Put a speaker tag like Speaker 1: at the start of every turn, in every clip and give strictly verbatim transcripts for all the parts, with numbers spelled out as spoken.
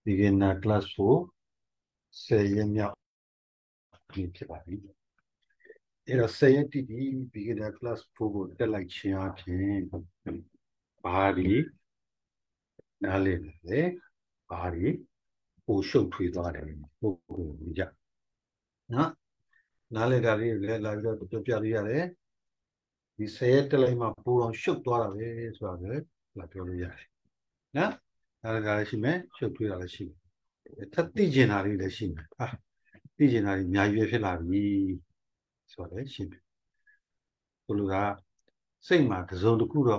Speaker 1: beginner class four 10ရက်မြောက်နေ့ဖြစ်ပါပြီ။အဲ့တော့10ရက်တည်ပြီး beginner class four ကိုတက်လိုက်ခြင်းအပြင်ဘာဒီနားလည်လဲဘာဒီပိုရှုပ်ထွေးသွားတယ်ပို့ကိုကြနော်နားလည်တာလေးလည်းလာပြီးတော့ပြောပြလို့ရတယ်ဒီ10ရက်တက်လိုက်မှပိုအောင်ရှုပ်သွားတာပဲဆိုတာပဲလာပြောလို့ရတယ်နော်နားလည်တာလည်းရှိမယ်ရှုပ်ထွေးတာလည်းရှိမယ်ထပ်သိကျင်တာလေးလည်းရှိမယ်ဟာသိကျင်တာကြီးအများကြီးပဲဖြစ်လာပြီဆိုတော့ရှိတယ်ဘလို့ကစိတ်မှာတစုံတစ်ခုတော့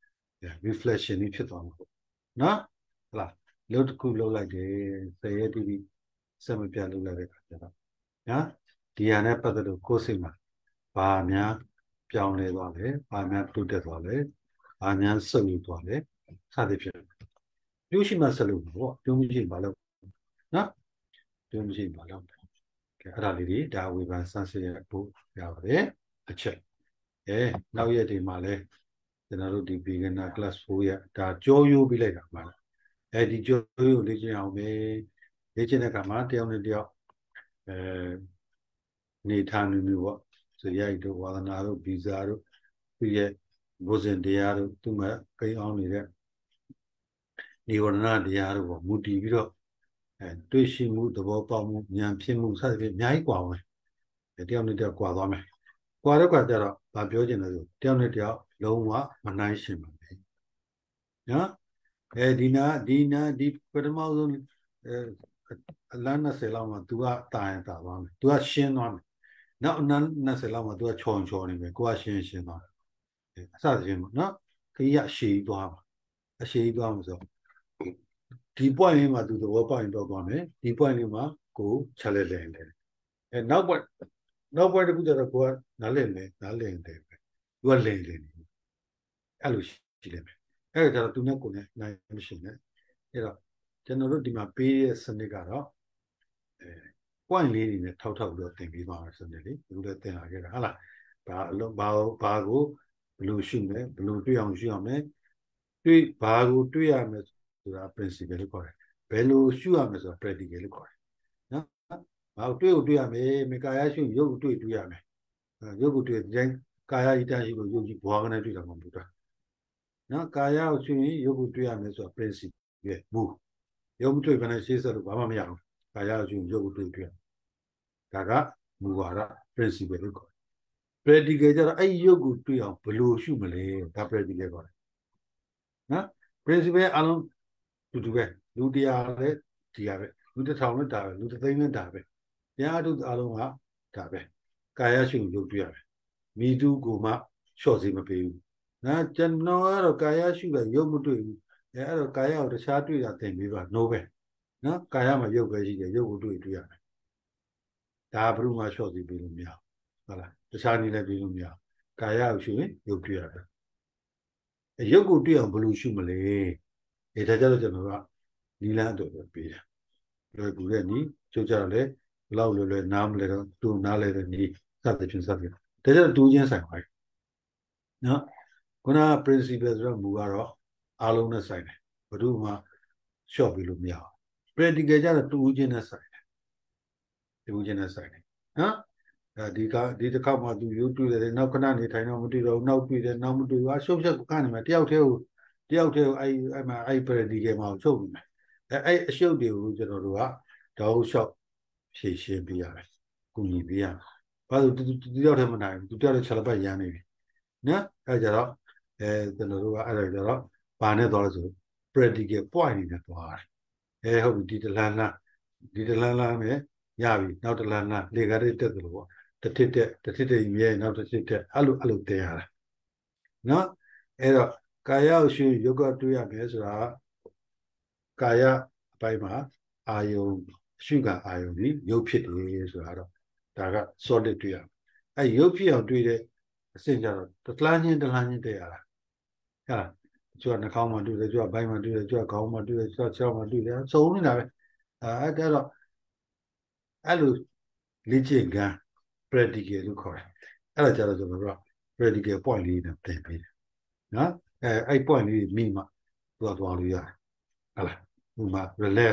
Speaker 1: reflection ကြီးဖြစ်သွားမှာပေါ့နော်ဟလားလို့တစ်ခုလောက်လိုက်တယ်ဆယ်ရက်တိတိစက်မပြလောက်လိုက်တဲ့အခါကျတော့နော်ဒီဟာနဲ့ပတ်သက်လို့ကိုယ်စိတ်မှာဘာများပြောင်းလဲသွားလဲဘာများတိုးတက်သွားလဲဘာများဆုပ်ယူသွားလဲစသဖြင့်ကျိုးရှိမှဆက်လို့ပေါ့ကျိုးမရှိဘာလို့နော်ကျိုးမရှိဘာလို့အဲ့ဒါလေးတွေဒါဝေဖန်စမ်းစစ်ရဖို့ရပါတယ်အချက်အဲနောက်ရက်တွေမှာလဲကျွန်တော်တို့ဒီ beginner class four ရဒါကြောရိုးပြီးလိုက်တာမှလားအဲဒီကြောရိုးလေ့ကျင့်အောင်ပဲလေ့ကျင့်တဲ့အခါမှာတယောက်နဲ့တယောက်အဲနေထားနေမျိုးပေါ့စရိုက်တို့ဝါသနာတို့ဗီဇာတို့သူရဲ့ဘုဇင်တရားတို့သူမှကိန်းအောင်နေတဲ့និဝရဏတရားတို့ပေါ့မူတည်ပြီးတော့အဲတွေ့ရှိမှုသဘောပေါက်မှုဉာဏ်ဖြစ်မှုစသဖြင့်အများကြီးกว่าပဲတယောက်နဲ့တယောက်กว่าသွားမယ်กว่าတော့กว่าကြတော့ဗာပြောချင်တယ်ဆိုတယောက်နဲ့တယောက်လုံးဝမနိုင်ရှင်ပါဘူးနော်အဲဒီနာဒီနာဒီပထမဆုံးအလန်း20လောက်မှာ तू ကတာရင်တာသွားမယ် तू ကရှင်းသွားမယ်နောက်အနန်း20လောက်မှာ तू ကချောင်ချော်နေမယ်ကိုကရှင်းရှင်းသွားတယ်အစသဖြင့်ပေါ့နော်ခကြီးကအရှိကြီးသွားမှာအရှိကြီးသွားမှာဆိုဒီ point လေးမှာ तू သဘောပေါက်ရင်တော့သွားမယ်ဒီ point လေးမှာကိုချက်လက်လဲတယ်အဲနောက် point နောက် point တစ်ခုကျတော့ကိုကနားလည်မယ်နားလည်တယ်ပဲ तू ကလည်လည်နေအဲ့လိုရှိလိမ့်မယ်အဲ့ဒါကျတော့ तू နဲ့ကိုနဲ့နိုင်မရှိနဲ့အဲ့တော့ကျွန်တော်တို့ဒီမှာပေးတဲ့စနစ်ကတော့အဲ point လေးတွေနဲ့ထောက်ထောက်ပြီးတော့သင်ပေးပါမယ်စနစ်လေဒီလိုလည်းသင်လာခဲ့တာဟုတ်လားဘာအလုံးဘာဘာကိုဘယ်လိုရှုမယ်ဘယ်လိုတွေ့အောင်ရှုရမယ်တွေ့ဘာကိုတွေ့ရမယ်ဆိုတာ principle လို့ခေါ်တယ်ဘယ်လိုရှုရမယ်ဆိုတာ practical လို့ခေါ်တယ်နော်ဘာကိုတွေ့ကိုတွေ့ရမယ်မကာယရှုရုပ်ကိုတွေ့တွေ့ရမယ်ရုပ်ကိုတွေ့တိုင်းကာယဤတရှိကိုရုပ်ကြီးဘွားကနေတွေ့တာမှမဟုတ်တာနော်ကာယကိုရှုရင်ရုပ်ကိုတွေ့ရမယ်ဆိုတာ principle ရဲ့မူရုပ်မတွေ့ဘဲနဲ့ရှေ့ဆက်လို့ဘာမှမရဘူးကာယကိုရှုရင်ရုပ်ကိုတွေ့တွေ့ဒါကမူဝါဒ principle လို့ခေါ်တယ် practical ကျတော့အဲ့ရုပ်ကိုတွေ့အောင်ဘယ်လိုရှုမလဲဒါ practical ခေါ်တယ်နော် principle အလုံးတူတူပဲလူတရားလည်းဒီရပဲလူတစ်ထောင်လည်းဒါပဲလူတစ်သိန်းလည်းဒါပဲတရားတို့အလုံးကဒါပဲကာယရှုရုပ်တွေ့ရမယ်မိတုကိုမှလျှော့စေမပေးဘူးနော်ကျွန်တော်ကတော့ကာယရှုတာရုပ်မတွေ့ဘူးအဲအဲ့တော့ကာယကိုတခြားတွေ့တာသင်ပေးပါ no ပဲနော်ကာယမှာရုပ်ပဲရှိတယ်ရုပ်ကိုတွေ့တွေ့ရမယ်ဒါဘယ်လိုမှလျှော့စေပေးလို့မရဘူးဟုတ်လားတခြားနည်းလည်းပေးလို့မရကာယကိုရှုရင်ရုပ်တွေ့ရတယ်အရုပ်ကိုတွေ့အောင်ဘယ်လိုရှုမလဲအဲဒါကြတော့ကျွန်တော်ကနီလန်းအတွက်ပဲပေးတယ်လွယ်ကူတဲ့နီးကျုပ်ကြတော့လေဘလောက်လွယ်လွယ်နားမလဲတော့သူနားလဲတဲ့နီးစသဖြင့်စသဖြင့်ဒါကြတော့တူချင်းဆိုင်ပါနော်ခုနက principle ဆိုတော့မူကတော့အားလုံးနဲ့ဆိုင်တယ်ဘယ်သူမှရှော့ပြီးလို့မရဘူး practical ကြတော့တူချင်းနဲ့ဆိုင်တယ်တူချင်းနဲ့ဆိုင်တယ်နော်အဲဒီကဒီတစ်ခေါက်မှသူရုပ်တွေ့တယ်နောက်ခဏနေထိုင်တော့မတွေ့တော့နောက်တွေ့တယ်နောက်မတွေ့ဘူးအရှုပ်ချက်ကနေမှာတယောက်တည်းကိုတယောက်တည်းကိုအဲ့အဲ့မှာအဲ့ practical မှာရှုပ်နေတယ်အဲအဲ့အရှုပ်တွေကိုကျွန်တော်တို့ကတောက်လျှောက်ဖြည့်ရှင်းပေးရတယ်ကုညီပေးရဘာလို့သူတယောက်တည်းမနိုင်ဘူးသူတယောက်တည်းခြေလက်ပတ်ရမ်းနေပြီနော်အဲကြတော့အဲကျွန်တော်တို့ကအဲ့ဒါကြတော့ဘာနဲ့သွားလဲဆို practical point နေနဲ့သွားတယ်အဲဟုတ်ပြီဒီတလန်းလန်းဒီတလန်းလန်းနဲ့ရပြီနောက်တလန်းလန်းလေကားတွေတက်တယ်လို့ပေါ့တစ်ထစ်တက်တစ်ထစ်တက်ရဲနောက်တစ်ထစ်တက်အဲ့လိုအဲ့လိုတင်ရတာနော်အဲ့တော့ကာယကိုရှုရုပ်ကတွေ့ရမယ်ဆိုတာကာယအပိုင်းမှာအာယုံရှုကအာယုံဒီရုပ်ဖြစ်တယ်ဆိုတာတော့ဒါက solid တွေ့ရအဲရုပ်ဖြစ်အောင်တွေ့တဲ့အစဉ်ကြတော့တလားချင်းတလားချင်းတက်ရတာဟာကျွတ်နှာခေါင်းမှာတွေ့တယ်ကျွတ်ဘိုင်းမှာတွေ့တယ်ကျွတ်ခေါင်းမှာတွေ့တယ်ကျွတ်ချောင်းမှာတွေ့တယ်စုံနေတာပဲအဲဒါတော့အဲ့လိုလေ့ကျင့်ခန်း practical လို့ခေါ်တယ်အဲ့ဒါကြတော့ကျွန်တော်တို့က practical point လေးနဲ့သင်ပေးတယ်နော်အဲအဲ့ point လေးမိမှသူကသွားလို့ရတယ်ဟုတ်လားဥပမာ relax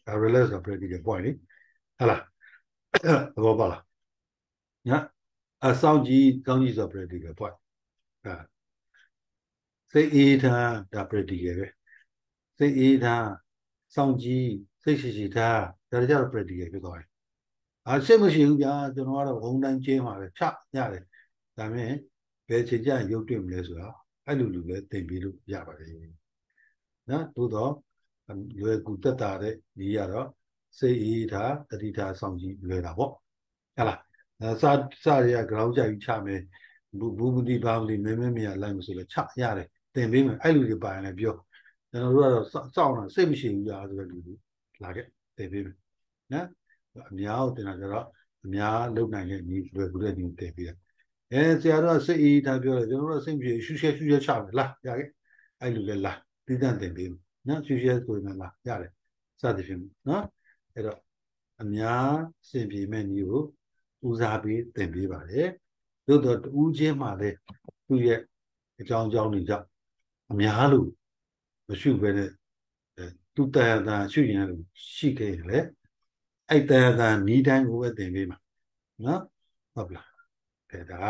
Speaker 1: relate ဆိုတာ practical point လေဟုတ်လားသဘောပေါက်လားညာအစောင့်ကြည့်စောင့်ကြည့်ဆိုတာ practical point အဲစိတ်အေးထားဒါ practical ပဲစိတ်အေးထားစောင့်ကြည့်စိတ်ရှိရှိထားဒါကြတော့ practical ဖြစ်သွားတယ်အာစိတ်မရှိဘူးဗျာကျွန်တော်ကတော့ဘုံတိုင်းကျင်းပါပဲချရတယ်ဒါပေမဲ့ဘယ်ချိန်ကျရင်ရုပ်တွေ့မလဲဆိုတာအဲ့လိုလူလည်းသင်ပေးလို့ရပါတယ်နော်သို့တော့လွယ်ကူတက်တာတဲ့ဒီရတော့စိတ်အေးထားတတိထားစောင့်ကြည့်လွယ်တာပေါ့ဟုတ်လားစာစာရက ground ကြိုက်ချမယ်ဘူးဘူးမတိဘာမတိမဲမဲမရလိုက်မဆိုလဲချရတယ်သင်ပေးမယ်အဲ့လူတွေပါရင်လည်းပြောကျွန်တော်တို့ကတော့စောင့်တာစိတ်မရှိဘူးကြာဆိုတဲ့လူတွေလာခဲ့သင်ပေးမယ်နော်အများကိုတင်တာကြတော့အများလုံနိုင်တဲ့ညီလွယ်ကူတဲ့ညီသင်ပေးတယ်အဲဆရာတို့ကစိတ်အေးထားပြောတယ်ကျွန်တော်တို့စိတ်ပြေရှူရှဲရှူရှဲချမယ်လားရခဲ့အဲ့လူလည်းလားတိတန့်သင်ပေးမယ်နော်ရှူရှဲဆိုရင်လားရတယ်စသဖြင့်နော်အဲ့တော့အများစင်ပြေမဲ့ညီကိုဦးစားပေးသင်ပေးပါတယ်သို့တော့တူးချင်းမှလည်းသူ့ရဲ့အကြောင်းအကြောင်းတွေကြောင့်အများလို့မရှုဘဲနဲ့သူတန်တန်ရှုရင်လည်းရှိခဲ့တယ်လေအဲ့တန်တန်ဤတိုင်းကိုပဲသင်ပေးမှာနော်ဟုတ်လားဒါက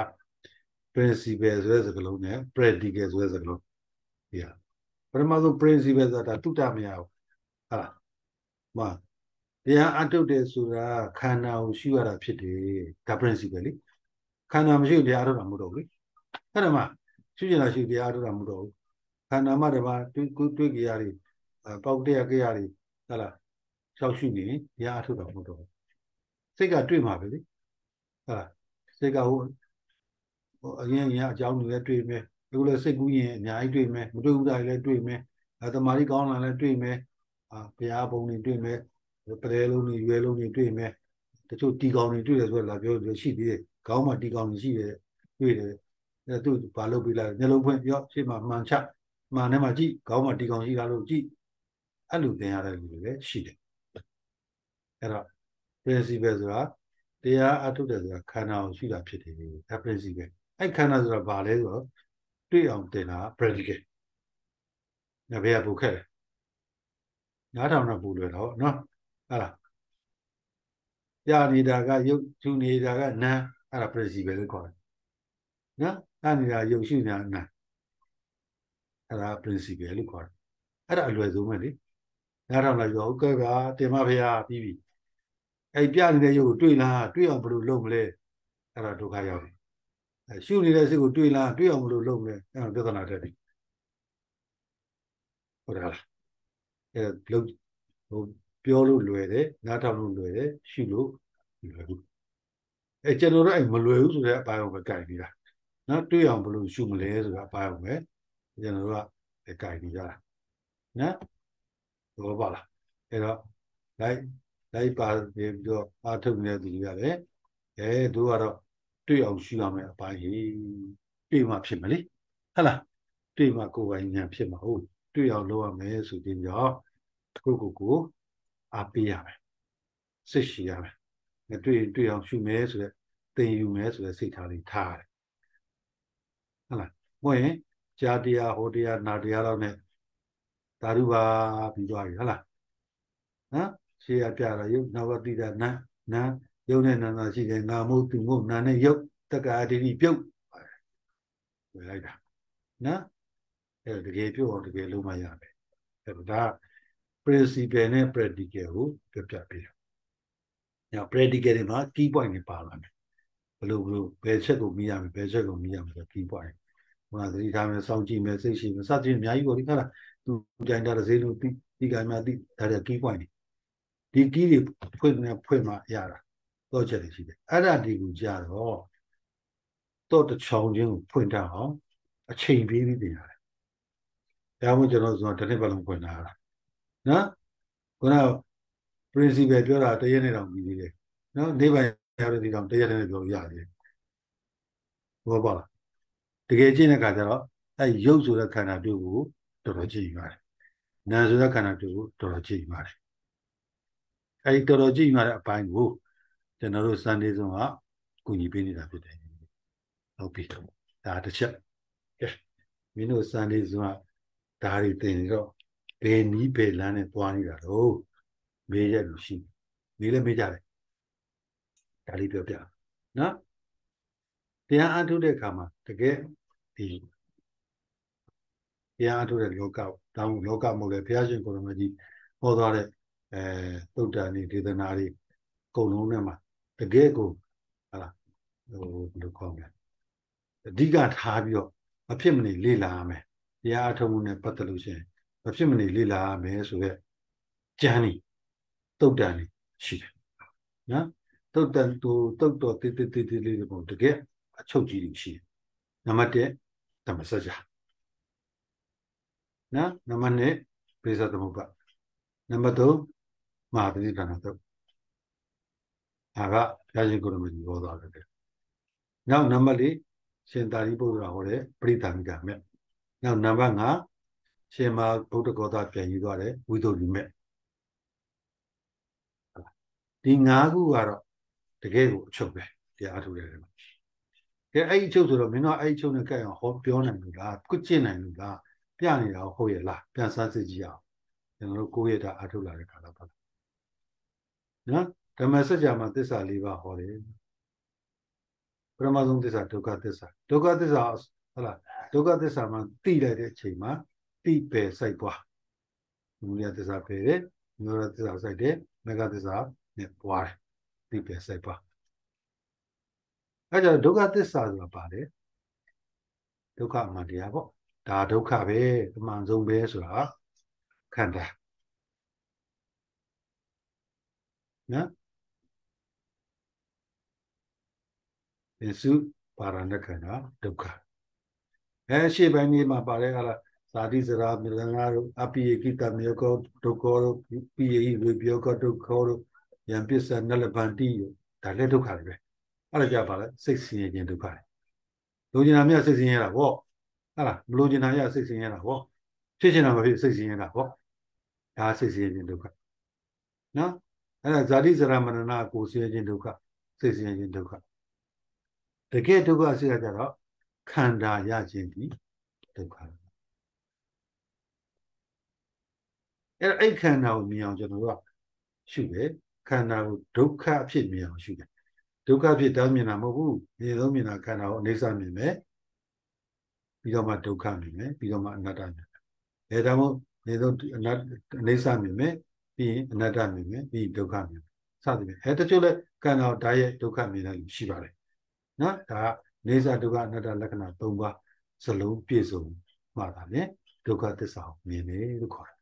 Speaker 1: principle ဆိုတဲ့စကားလုံးနဲ့ practical ဆိုတဲ့စကားလုံးဒီဟာပထမဆုံး principle ဆိုတာတုတ္တမရဘူးဟာမတရားအထုတ်တယ်ဆိုတာခန္ဓာကိုရှုရတာဖြစ်တယ်ဒါ principle လေခန္ဓာမရှိရင်တရားအထုတ်တာမဟုတ်တော့ဘူးလေအဲ့ဒါမှရှုကျင်တာရှုတရားအထုတ်တာမဟုတ်တော့ဘူးခန္ဓာမှတပါတွေးတွေးကြရတယ်ပေါက်တဲ့ကြရတွေဟလာရှောက်ရှုနေတရားအထုတ်တာမဟုတ်တော့ဘူးစိတ်ကတွေးမှာပဲလေဟလာစိတ်ကဟိုဟိုအရင်ရင်အကြောင်းတွေလည်းတွေးမယ်ဒီလိုစိတ်ကူးရင်အများကြီးတွေးမယ်မတွေးဘူးတာလည်းတွေးမယ်အဲတမာရီကောင်းလာလည်းတွေးမယ်အာဘုရားဘုံတွေတွေးမယ်ပလဲလုံးတွေရွယ်လုံးတွေတွေ့မယ်တချို့တီကောင်တွေတွေ့တယ်ဆိုတော့လာပြောလို့ရှိသေးတယ်ခေါင်းမှာတီကောင်တွေရှိတယ်တွေ့တယ်အဲသူဘာလုပ်ပြီးလိုက်မျက်လုံးဖွင့်ပြောရှေ့မှာမှန်ချမှန်ထဲမှာကြည့်ခေါင်းမှာတီကောင်ရှိလားလို့ကြည့်အဲ့လိုသင်ရတဲ့လူတွေလည်းရှိတယ်အဲ့တော့ principle ဆိုတာတရားအထုတ်တယ်ဆိုတာခန္ဓာကိုရှိတာဖြစ်တယ်ဒါ principle အဲ့ခန္ဓာဆိုတာဘာလဲဆိုတော့တွေ့အောင်သင်တာ practical ငါဘယ်ကပို့ခဲ့လဲနားထောင်တာပို့လွယ်တော့နော်ဟုတ်လားပြနေတာကရုပ်ရှုနေတာကနာအဲ့ဒါ principle လို့ခေါ်တယ်နော်အဲ့နေတာရုပ်ရှုနေတာနာအဲ့ဒါ principle လို့ခေါ်တယ်အဲ့ဒါအလွယ်ဆုံးပဲလေနားထောင်လိုက်ရောကဲကတင်မဖေဟာပြီးပြီအဲ့ပြနေတဲ့ရုပ်ကိုတွေ့လားတွေ့အောင်ဘယ်လိုလုပ်မလဲအဲ့ဒါဒုက္ခရောက်တယ်အဲ့ရှုနေတဲ့စိတ်ကိုတွေ့လားတွေ့အောင်ဘယ်လိုလုပ်မလဲအဲ့ဒါပြဿနာတက်ပြီဟုတ်တယ်လားအဲ့လုံးဟိုပြောလို့လွယ်တယ်နားထောင်လို့လွယ်တယ်ရှုလို့လွယ်ဘူးအဲကျွန်တော်တို့အဲ့မလွယ်ဘူးဆိုတဲ့အပိုင်းကိုပဲကြိုက်နေတာနော်တွေ့အောင်ဘယ်လိုရှုမလဲဆိုတဲ့အပိုင်းကိုပဲကျွန်တော်တို့ကကြိုက်နေကြတာနော်ဘောပါလားအဲ့တော့လိုက်လိုက်ပါပြီးတော့အားထုတ်နေတဲ့သူတွေကလည်းအဲတို့ကတော့တွေ့အောင်ရှုရမယ်အပိုင်းကြီးတွေ့မှဖြစ်မလေဟုတ်လားတွေ့မှကိုယ်ပိုင်ဉာဏ်ဖြစ်မှာဟုတ်တွေ့အောင်လုပ်ရမယ်ဆိုပြီးတော့ကိုကိုကိုအားပေးရမယ်စိတ်ရှိရမယ်တွေ့တွေ့အောင်ရှုမယ်ဆိုတဲ့သင်ယူမယ်ဆိုတဲ့စိတ်ထားလေးထားရတယ်ဟုတ်လားမဟုတ်ရင်ကြာတရားဟောတရားနာတရားတော့ ਨੇ သာဓုပါပြီးသွားပြီဟုတ်လားနော်ရှေ့ရပြတာယုတ်နောက်ကတိတာနာနာယုတ်နဲ့နာနာရှိတယ်ငါမို့သူမို့နာနဲ့ယုတ်တက္ကာအတ္တိပြုတ်ဝယ်လိုက်တာနော်အဲ့တကယ်ပြုတ်အောင်တကယ်လုံးမရမယ်အဲ့ဒါ principle နဲ့ practical ကိုပြပြပေးတယ်ည practical တွေမှာ key point တွေပါလာတယ်ဘလို့ဘလို့ဘယ်ချက်ကိုမြင်ရမယ်ဘယ်ချက်ကိုမြင်ရမယ်ဆို key point ဟိုကသတိထားမယ်စောင့်ကြည့်မယ်စိတ်ရှိမယ်စသဖြင့်အများကြီးပေါ့ဒီခါလာသူကြိုင်တာတစ်စေးလို့ဒီဒီကံများဒီဒါတွေ key point တွေဒီ key တွေဖွင့်နေဖွင့်မှရတာတော့ချက်တွေရှိတယ်အဲ့ဒါဒီကိုကြာတော့တော့တချောင်းချင်းကိုဖွင့်တတ်အောင်အချိန်ပေးပြီးတင်ရတယ်။ဒါမှမဟုတ်ကျွန်တော်ဆိုတော့တစ်နှစ်ပတ်လုံးဖွင့်တာလား။နော်ခုနက principle ပြောတာတရက်နဲ့တောင်ပြီးသေးတယ်။နော်နေပိုင်းရတဲ့ဒီတောင်တရက်နဲ့ပြောလို့ရသေးတယ်။ဘောပါလား။တကယ်ကြည့်တဲ့အခါကျတော့အဲရုပ်ဆိုတဲ့ခန္ဓာတွေ့ကိုတော်တော်ကြည့်ပါတယ်။နာမ်ဆိုတဲ့ခန္ဓာတွေ့ကိုတော်တော်ကြည့်ပါတယ်။အဲဒီတော်တော်ကြည့်ရတဲ့အပိုင်းကိုကျွန်တော်တို့စံလေးစုံကကူညီပေးနေတာဖြစ်တယ်။ဟုတ်ပြီ။ဒါတစ်ချက်။ကဲမင်းတို့စံလေးစုံကဒါတွေသင်တော့ဘယ်နီးဘယ်လမ်းနဲ့သွားနေတာတော့မေးရလို့ရှိမေးလည်းမေးကြတယ်ဒါလေးပြောပြနော်တရားအထုတ်တဲ့အခါမှာတကယ်ဒီတရားအထုတ်တဲ့လောကတောင်းလောကမဟုတ်လေဘုရားရှင်ကိုယ်တော်မြတ်ကြီးဟောသွားတဲ့အဲသုတ်တန်ဒီဒေသနာတွေအကုန်လုံးနဲ့မှာတကယ်ကိုဟာလားဟိုဘယ်လိုခေါ်မလဲအဓိကထားပြီးတော့မဖြစ်မနေလေ့လာရမယ်တရားအထုတ်မှုနဲ့ပတ်သက်လို့ရှိရင်မဖြစ်မနေလေ့လာရမယ်ဆိုရက်ကျမ်းနေတုတ်တန်နေရှိတယ်နော်တုတ်တန်တူတုတ်တော်တိတိတိတိလေးပုံတကယ်အချုပ်ကြီးတွေရှိတယ်နံပါတ်တစ်ဓမ္မစကြာနော်နံပါတ်နှစ်ပိဿသမုပ္ပါနံပါတ်သုံးမဟာပရိသနာတုတ်ဒါကဘုရားရှင်ကိုယ်တော်မြတ်ကြီးဟောသွားတယ်နောက်နံပါတ်လေးရှင်သာရိပုတ္တရာဟောတဲ့ပရိသမိကမဲ့နောက်နံပါတ်ငါရှင်မဗုဒ္ဓဂေါသပြန်ယူသွားတဲ့ဝိသုဒ္ဓိမဲ့ဒီငါးခုကတော့တကယ်ကိုအချုပ်ပဲတရားအထုတ်တယ်မှာကဲအဲ့ဒီအချုပ်ဆိုတော့မင်းတို့အဲ့ဒီအချုပ်နဲ့ကြိုက်အောင်ဟောပြောနိုင်လို့လားကုကျင့်နိုင်လို့လားပြနေတာဟုတ်ရဲ့လားပြန်စမ်းစစ်ကြည့်အောင်ကျွန်တော်တို့ကိုယ့်ရဲ့တာအထုတ်လာတဲ့ခါတော့ပါနော်ဓမ္မစကြာမှာသစ္စာ၄ပါးဟောတယ်ပရမဆုံးသစ္စာဒုက္ခသစ္စာဒုက္ခသစ္စာဟုတ်လားဒုက္ခသစ္စာမှာသိလိုက်တဲ့အချိန်မှာသိပယ်စိုက်သွားမူလသစ္စာပယ်တယ်မူလသစ္စာစိုက်တယ်မဂ္ဂသစ္စာနဲ့ပွားတယ်သိပယ်စိုက်သွားအဲကြောင့်ဒုက္ခသစ္စာဆိုတာပါတယ်ဒုက္ခအမှန်တရားပေါ့ဒါဒုက္ခပဲအမှန်ဆုံးပဲဆိုတာခန္ဓာနော်ဒီစုပါရဏခန္ဓာဒုက္ခအဲရှေ့ပိုင်းนี้မှာပါတဲ့ကလားဇာတိစရာမြေလနာတို့အပိယကိတမြေကောဒုက္ခတို့ပိယိဝေပြောကဒုက္ခတို့ယံပစ္စနလဗန္တိဒါလည်းဒုက္ခတွေပဲအဲ့ဒါကြပါလဲစိတ်ဆင်းရဲခြင်းဒုက္ခတွေလိုချင်တာမြတ်စိတ်ဆင်းရဲတာပေါ့ဟုတ်လားမလိုချင်တာရစိတ်ဆင်းရဲတာပေါ့ဖြစ်ချင်တာမဖြစ်စိတ်ဆင်းရဲတာပေါ့ဒါစိတ်ဆင်းရဲခြင်းဒုက္ခနော်အဲ့ဒါဇာတိစရာမရဏကိုဆင်းရဲခြင်းဒုက္ခစိတ်ဆင်းရဲခြင်းဒုက္ခတကယ်ဒုက္ခစိတ်ကကြတော့ခန္ဓာရခြင်းဒီဒုက္ခအဲ့အဲ့ခန္ဓာကိုမြင်အောင်ကျွန်တော်တို့ကရှုတယ်ခန္ဓာကိုဒုက္ခအဖြစ်မြင်အောင်ရှုတယ်ဒုက္ခဖြစ်တောင်းမြင်တာမဟုတ်ဘူးဒီလိုမြင်တာခန္ဓာကိုအိဋ္ဌမြင်မယ်ပြီးတော့မှဒုက္ခမြင်မယ်ပြီးတော့မှအနတ္တမြင်မယ်ဒါကြောင့်ဒီလိုအနတ္တအိဋ္ဌမြင်မယ်ပြီးရင်အနတ္တမြင်မယ်ပြီးဒုက္ခမြင်မယ်စသဖြင့်အဲတချို့လဲခန္ဓာကိုဓာတ်ရဲ့ဒုက္ခမြင်တယ်ရှိပါတယ်နော်ဒါအိဋ္ဌဒုက္ခအနတ္တလက္ခဏာ၃ပါးစလုံးပြည့်စုံမှသာလေဒုက္ခသစ္စာကိုမြင်တယ်လို့ခေါ်တယ်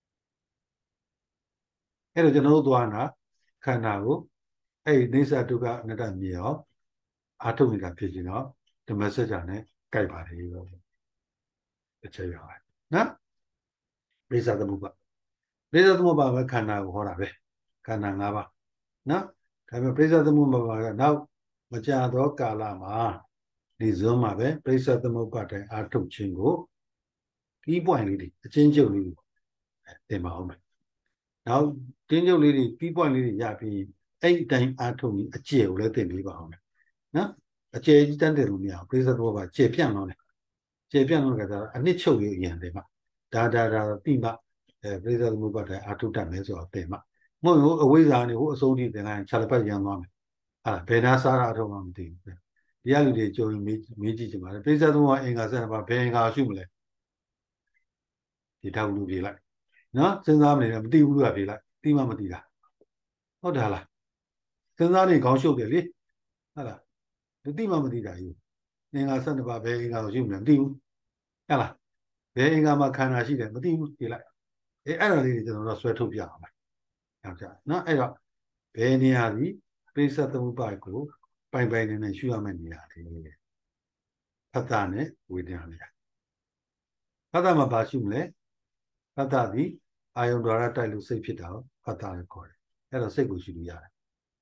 Speaker 1: အဲ့တော့ကျွန်တော်တို့သွားတာခန္ဓာကိုအဲ့ဒီအိဋ္ဌဒုက္ခအနတ္တမြင်အောင်အာထုတ်နေတာဖြစ်ခြင်းတော့ဓမ္မစကြာနဲ့ကြိုက်ပါတယ်လို့တစ်ချက်ရပါတယ်နော်ပိဿသမုပ္ပါပိဿသမုပ္ပါပဲခန္ဓာကိုဟောတာပဲခန္ဓာ၅ပါးနော်ဒါပေမဲ့ပိဿသမုပ္ပါကနောက်မကြာသောကာလမှာဒီဇွန်းမှာပဲပိဿသမုပ္ပါတိုင်အာထုတ်ခြင်းကိုဒီ point လေးတွေအချင်းချုပ်လေးတွေသင်ပါအောင်မယ်နောက်တင်းချုပ်လေးတွေဒီ point လေးတွေရပြီးအဲ့ဒီတိုင်အာထုတ်ပြီးအကျယ်ကိုလည်းသင်ပေးပါအောင်မယ်နော်အကျယ်ကြီးတန်းတယ်လို့မရဘူးပိဿသမုပ္ပါကျယ်ပြန့်တော့တယ်ကျယ်ပြန့်တော့ကြတော့အနှစ်ချုပ်လေးအရင်သင်ပါဒါဒါဒါတိမအဲပိဿသမုပ္ပါတိုင်အာထုတ်တတ်မယ်ဆိုတော့သင်ပါမဟုတ်ဘူးအဝိဇ္ဇာနေဟိုအဆုံးထိသင်လိုက်ခြာပတ်ရမ်းသွားမယ်ဟာဘယ်နာစားတာတော့မှမသိဘူးဒီကလူတွေကြုံမေးမေးကြည့်ကြပါလေပိဿသမုပ္ပါအင်္ဂါဆက်ပါဘယ်အင်္ဂါရှိမလဲဒီတောက်လူပြေးလိုက်နော်စဉ်းစားမနေနဲ့မသိဘူးလို့ပြေးလိုက်သိမှမသိတာဟုတ်တယ်လားစဉ်းစားနေခေါင်းရှုပ်တယ်လေဟုတ်လားမသိမှမသိတာယူအင်္ဂါဆက်ပါဘယ်အင်္ဂါရှိမလဲမသိဘူးဟုတ်လားဘယ်အင်္ဂါမှာခန္ဓာရှိတယ်မသိဘူးပြေးလိုက်အဲအဲ့ဒါလေးတွေကျွန်တော်တို့ဆွဲထုတ်ပြအောင်မယ်ဟုတ်ကြနော်အဲ့တော့ဘယ်နေရာဒီပိဿသမုပ္ပါကိုပိုင်ပိုင်နေနေရှုရမယ့်နေရာလေးဖတ်တာနဲ့ဝေဒနာနေရာဖတ်တာမှာဘာရှုမလဲဖတ်တာဒီအာယုံဒွါရတိုက်လို့စိတ်ဖြစ်တာကိုဖတ်တာလို့ခေါ်တယ်အဲ့တော့စိတ်ကိုရှုလို့ရတယ်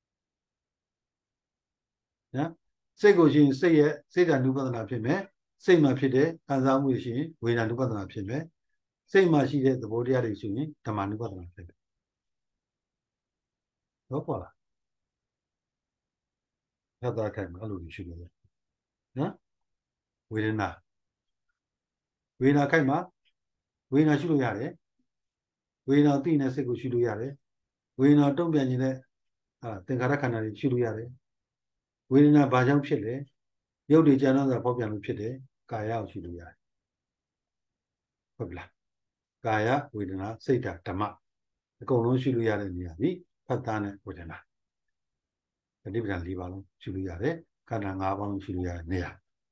Speaker 1: နော်စိတ်ကိုရှုရင်စိတ်ရဲ့စိတ်ဓာတ်နုပဒနာဖြစ်မယ်စိတ်မှာဖြစ်တဲ့ခံစားမှုရှိရင်ဝေဒနာနုပဒနာဖြစ်မယ်စိတ်မှာရှိတဲ့သဘောတရားတွေရှိရင်ဓမ္မနုပဒနာဖြစ်တယ်ဟုတ်ပါလားဖတ်တာခိုင်မှာအဲ့လိုရှုလို့ရတယ်နော်ဝေဒနာဝေဒနာခိုက်မှာဝေဒနာရှုလို့ရတယ်ဝေဒနာသိနေစိတ်ကိုရှုလို့ရတယ်ဝေဒနာတုံ့ပြန်နေတဲ့ဟာသင်္ခါရခန္ဓာတွေရှုလို့ရတယ်ဝေဒနာဘာကြောင့်ဖြစ်လဲရုပ်တွေကြမ်းတော့ဖောက်ပြန်လို့ဖြစ်တယ်ကာယကိုရှုလို့ရတယ်ဟုတ်လားကာယဝေဒနာစိတ်ဓာဓမ္မအကုန်လုံးရှုလို့ရတဲ့နေရာဒီဖတ်သားနဲ့ဝေဒနာတတိပဌာန်၄ပါးလုံးရှုလို့ရတယ်ခန္ဓာ၅ပါးလုံးရှုလို့ရတဲ့နေရာ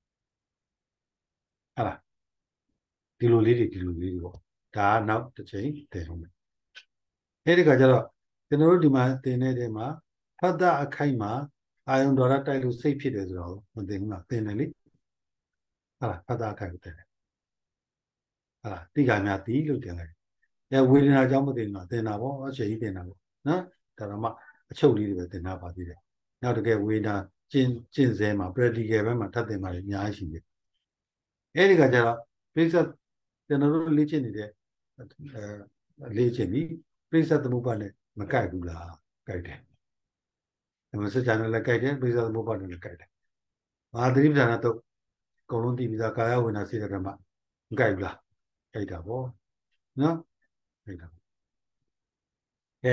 Speaker 1: ဟုတ်လားဒီလိုလေးတွေဒီလိုလေးတွေပေါ့ဒါကနောက်တစ်ချိန်တည်ဆုံးမယ်အဲဒီခါကျတော့ကျွန်တော်တို့ဒီမှာတင်နေတဲ့မှာဖတ်သားအခိုက်မှာအာယုံဒေါရတိုက်လို့စိတ်ဖြစ်တယ်ဆိုတော့မသိဘူးလားတင်တယ်လေဟုတ်လားဖတ်သားအခိုက်ကိုတင်တယ်ဟုတ်လားတိခါများတီးလို့တင်လိုက်အဲဝေဒနာကြောင့်မတင်တော့တင်တာပေါ့အချိန်ကြီးတင်တာပေါ့နော်ဒါတော့မှအချုပ်လေးတွေပဲတင်တာပါသေးတယ်နောက်တကယ်ဝေဒနာကျင့်ကျင့်စဲမှာ practical ဘက်မှာထပ်တင်ပါလေအများကြီးရှိတယ်အဲဒီကကျတော့ပိဿကျွန်တော်တို့လေ့ကျင့်နေတဲ့အဲလေ့ကျင့်ပြီးပိဿသမုပ္ပါနဲ့မကိုက်ဘူးလားကိုက်တယ်ဒါမှစကြနဲ့လည်းကိုက်တယ်ပိဿသမုပ္ပါနဲ့လည်းကိုက်တယ်မဟာသတိပဋ္ဌာန်တော့အကုန်လုံးသိပြီးသားကာယဝေဒနာစေတဓမ္မမကိုက်ဘူးလားကိုက်တာပေါ့နော်ကိုက်တာအဲ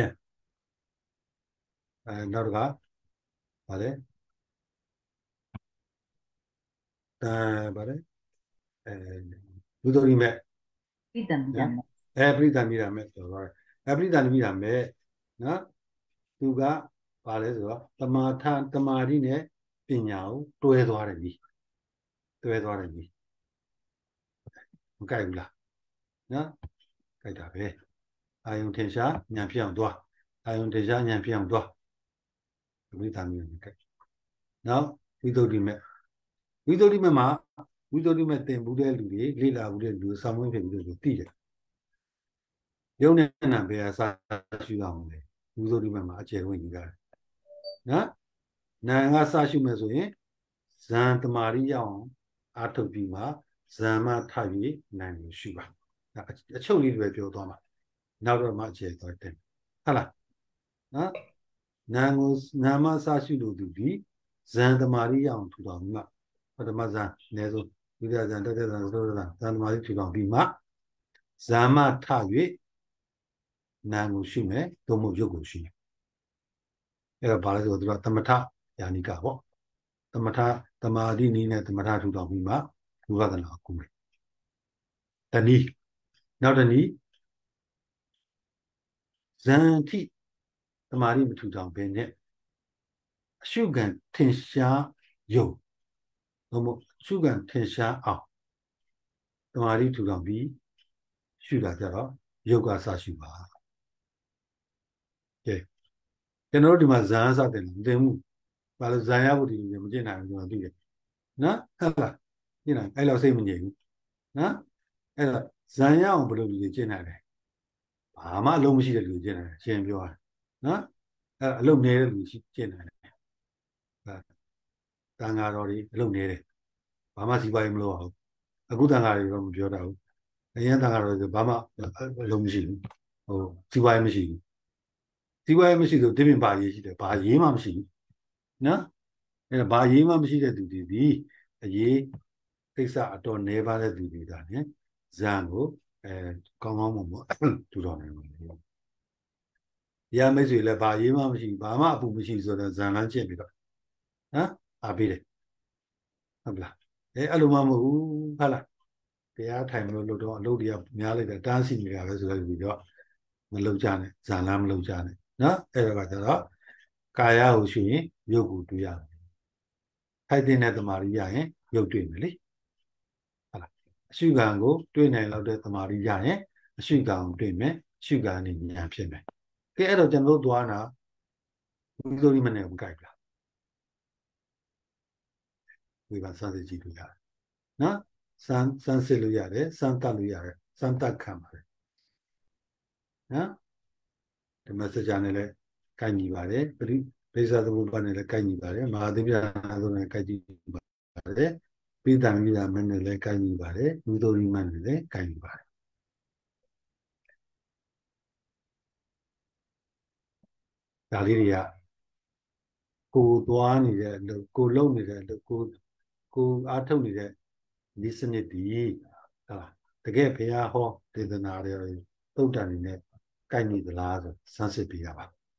Speaker 1: အဲနောက်တစ်ခါဗါလဲအဲဗါလဲအဲဘုဒ္ဓရိမဲ့
Speaker 2: ပြိတ္တမိတာမဲ့
Speaker 1: အဲပရိသမိတာမဲ့ဆိုတော့အဲပရိသမိတာမဲ့နော်သူကဗါလဲဆိုတော့တမာထတမာတိနဲ့ပညာကိုတွဲသွားတယ်ကြီးတွဲသွားတယ်ကြီးမကိုက်ဘူးလားနော်ကိုက်တာပဲအာယုံထင်ရှားဉာဏ်ဖြစ်အောင်သွားအာယုံထင်ရှားဉာဏ်ဖြစ်အောင်သွားပရိသမိတာကိုက်နောက်ဝိသုဒ္ဓိမဲ့ဝိသုဒ္ဓိမဲ့မှာဝိသုဒ္ဓိမဲ့သင်ဘူးတဲ့လူတွေလေ့လာဘူးတဲ့လူဆောင်းမွေးဖြစ်ပြီးလို့သိတယ်ယုံနဲ့နာဘယ်အစားရှိအောင်လဲဝိသုဒ္ဓိမဲ့မှာအခြေဝင်ကြီးတာနော်နာငါစရှုမယ်ဆိုရင်ဇံတမာရိရအောင်အာထုတ်ပြီးမှဇံမထပြီးနိုင်လို့ရှိပါအချုပ်လေးတွေပြောသွားမှာနောက်တော့မှအခြေသွားတယ်ဟုတ်လားနော်နာကိုနာမစရှုလို့သူဒီဇံတမာရိရအောင်ထူတော်ပြီးမှပထမဇံအနည်းဆုံးဒုတိယဇံတတိယဇံသုတဇံဇံတမာရိထူတော်ပြီးမှဇံမထ၍နာကိုရှုမယ်သို့မဟုတ်ရုပ်ကိုရှုမယ်အဲ့တော့ဘာလဲဆိုတော့သူကသမထယာနိကပေါ့သမထသမာဓိနည်းနဲ့သမထထူထောင်ပြီးမှဝိပဿနာကုမယ်တနည်းနောက်တနည်းဇန်တိသမာဓိမထူထောင်ဘဲနဲ့အရှုခံထင်ရှားယုံဘုံမို့အရှုခံထင်ရှားအောင်သမာဓိထူထောင်ပြီးရှုတာကြတော့ယုတ်ကစရှုပါကဲကျွန်တော်တို့ဒီမှာဇန်စတယ်မသိဘူးဘာလို့ဇန်ရဖို့ဒီလိုမကျင့်နိုင်ဘူးကျွန်တော်သိတယ်နော်ဟုတ်လားကျင့်နိုင်အဲ့လိုစိတ်မငြိမ်ဘူးနော်အဲ့တော့ဇန်ရအောင်ဘယ်လိုလူတွေကျင့်နိုင်လဲဘာမှအလုံးမရှိတဲ့လူကျင့်နိုင်တယ်ရှင်းပြောတာနော်အဲ့အလုံးနေတဲ့လူရှိကျင့်နိုင်တယ်တန်ဃာတော်တွေအလုံးနေတယ်ဘာမှစီးပွားရေးမလုပ်အောင်အခုတန်ဃာတွေတော့မပြောတတ်ဘူးအရင်တန်ဃာတော်တွေဘာမှအလုံးမရှိဘူးဟိုစီးပွားရေးမရှိဘူးစီးပွားရေးမရှိဆိုဒီပြင်ဘာရေးရှိတယ်ဘာရေးမှမရှိဘူးနော်အဲ့ဒါဘာရေးမှမရှိတဲ့သူတွေဒီအရေးကိစ္စအတော်နေပါတဲ့သူတွေဒါနဲ့ဇံကိုအဲကောင်းကောင်းမွန်မွန်ထူထောင်နိုင်ပါလေ။ရမိတ်ဆွေလည်းဘာရေးမှမရှိဘာမှအပူမရှိဆိုတော့ဇံလန်းကျင့်ပြီးတော့နော်အားပေးတယ်ဟုတ်လားအဲအဲ့လိုမှမဟုတ်ဘူးဟုတ်လားတရားထိုင်မလို့လို့တော့အလုပ်တွေကများလိုက်တယ်တားစီနေတာပဲဆိုတော့ပြီးတော့မလုပ်ကြနဲ့ဇံလန်းမလုပ်ကြနဲ့နော်အဲ့ဒါကကျတော့ကာယကိုရှိရင်ရုပ်ကိုတွေ့ရမယ်ထိုက်တဲ့သမာဓိရရင်ရုပ်တွေ့မယ်လေဟုတ်လားအရှုခံကိုတွေ့နိုင်လောက်တဲ့သမာဓိရရင်အရှုခံကိုတွေ့မယ်ရှုခံနဲ့ဉာဏ်ဖြစ်မယ်ကဲအဲ့တော့ကျွန်တော်တို့သွားတာဝိသုဒ္ဓိမနဲ့မကြိုက်လားဝိပါစသကြည့်လို့ရတယ်နော်စမ်းစမ်းစစ်လို့ရတယ်စမ်းတတ်လို့ရတယ်စမ်းတတ်ခံပါတယ်နော်ဓမ္မစကြာနဲ့လည်းကိုက်ညီပါတယ်ပရိပိဿသမုပ္ပါနဲ့လည်းကိုက်ညီပါတယ်မဟာသီပ္ပံဆိုနဲ့ကိုက်ညီပါတယ်ပိဋံမိတာမနဲ့လည်းကိုက်ညီပါတယ်ဝိသုဒ္ဓိမနဲ့လည်းကိုက်ညီပါတယ်ဒါလေးတွေကကိုသွားနေတဲ့ကိုလုံနေတဲ့ကိုကိုအားထုတ်နေတဲ့ဒီစနစ်ဒီဟာတကယ်ဘုရားဟောဒေသနာတွေသုတ်တန်တွေနဲ့ကိုက်ညီသလားဆိုစမ်းစစ်ပြရပါ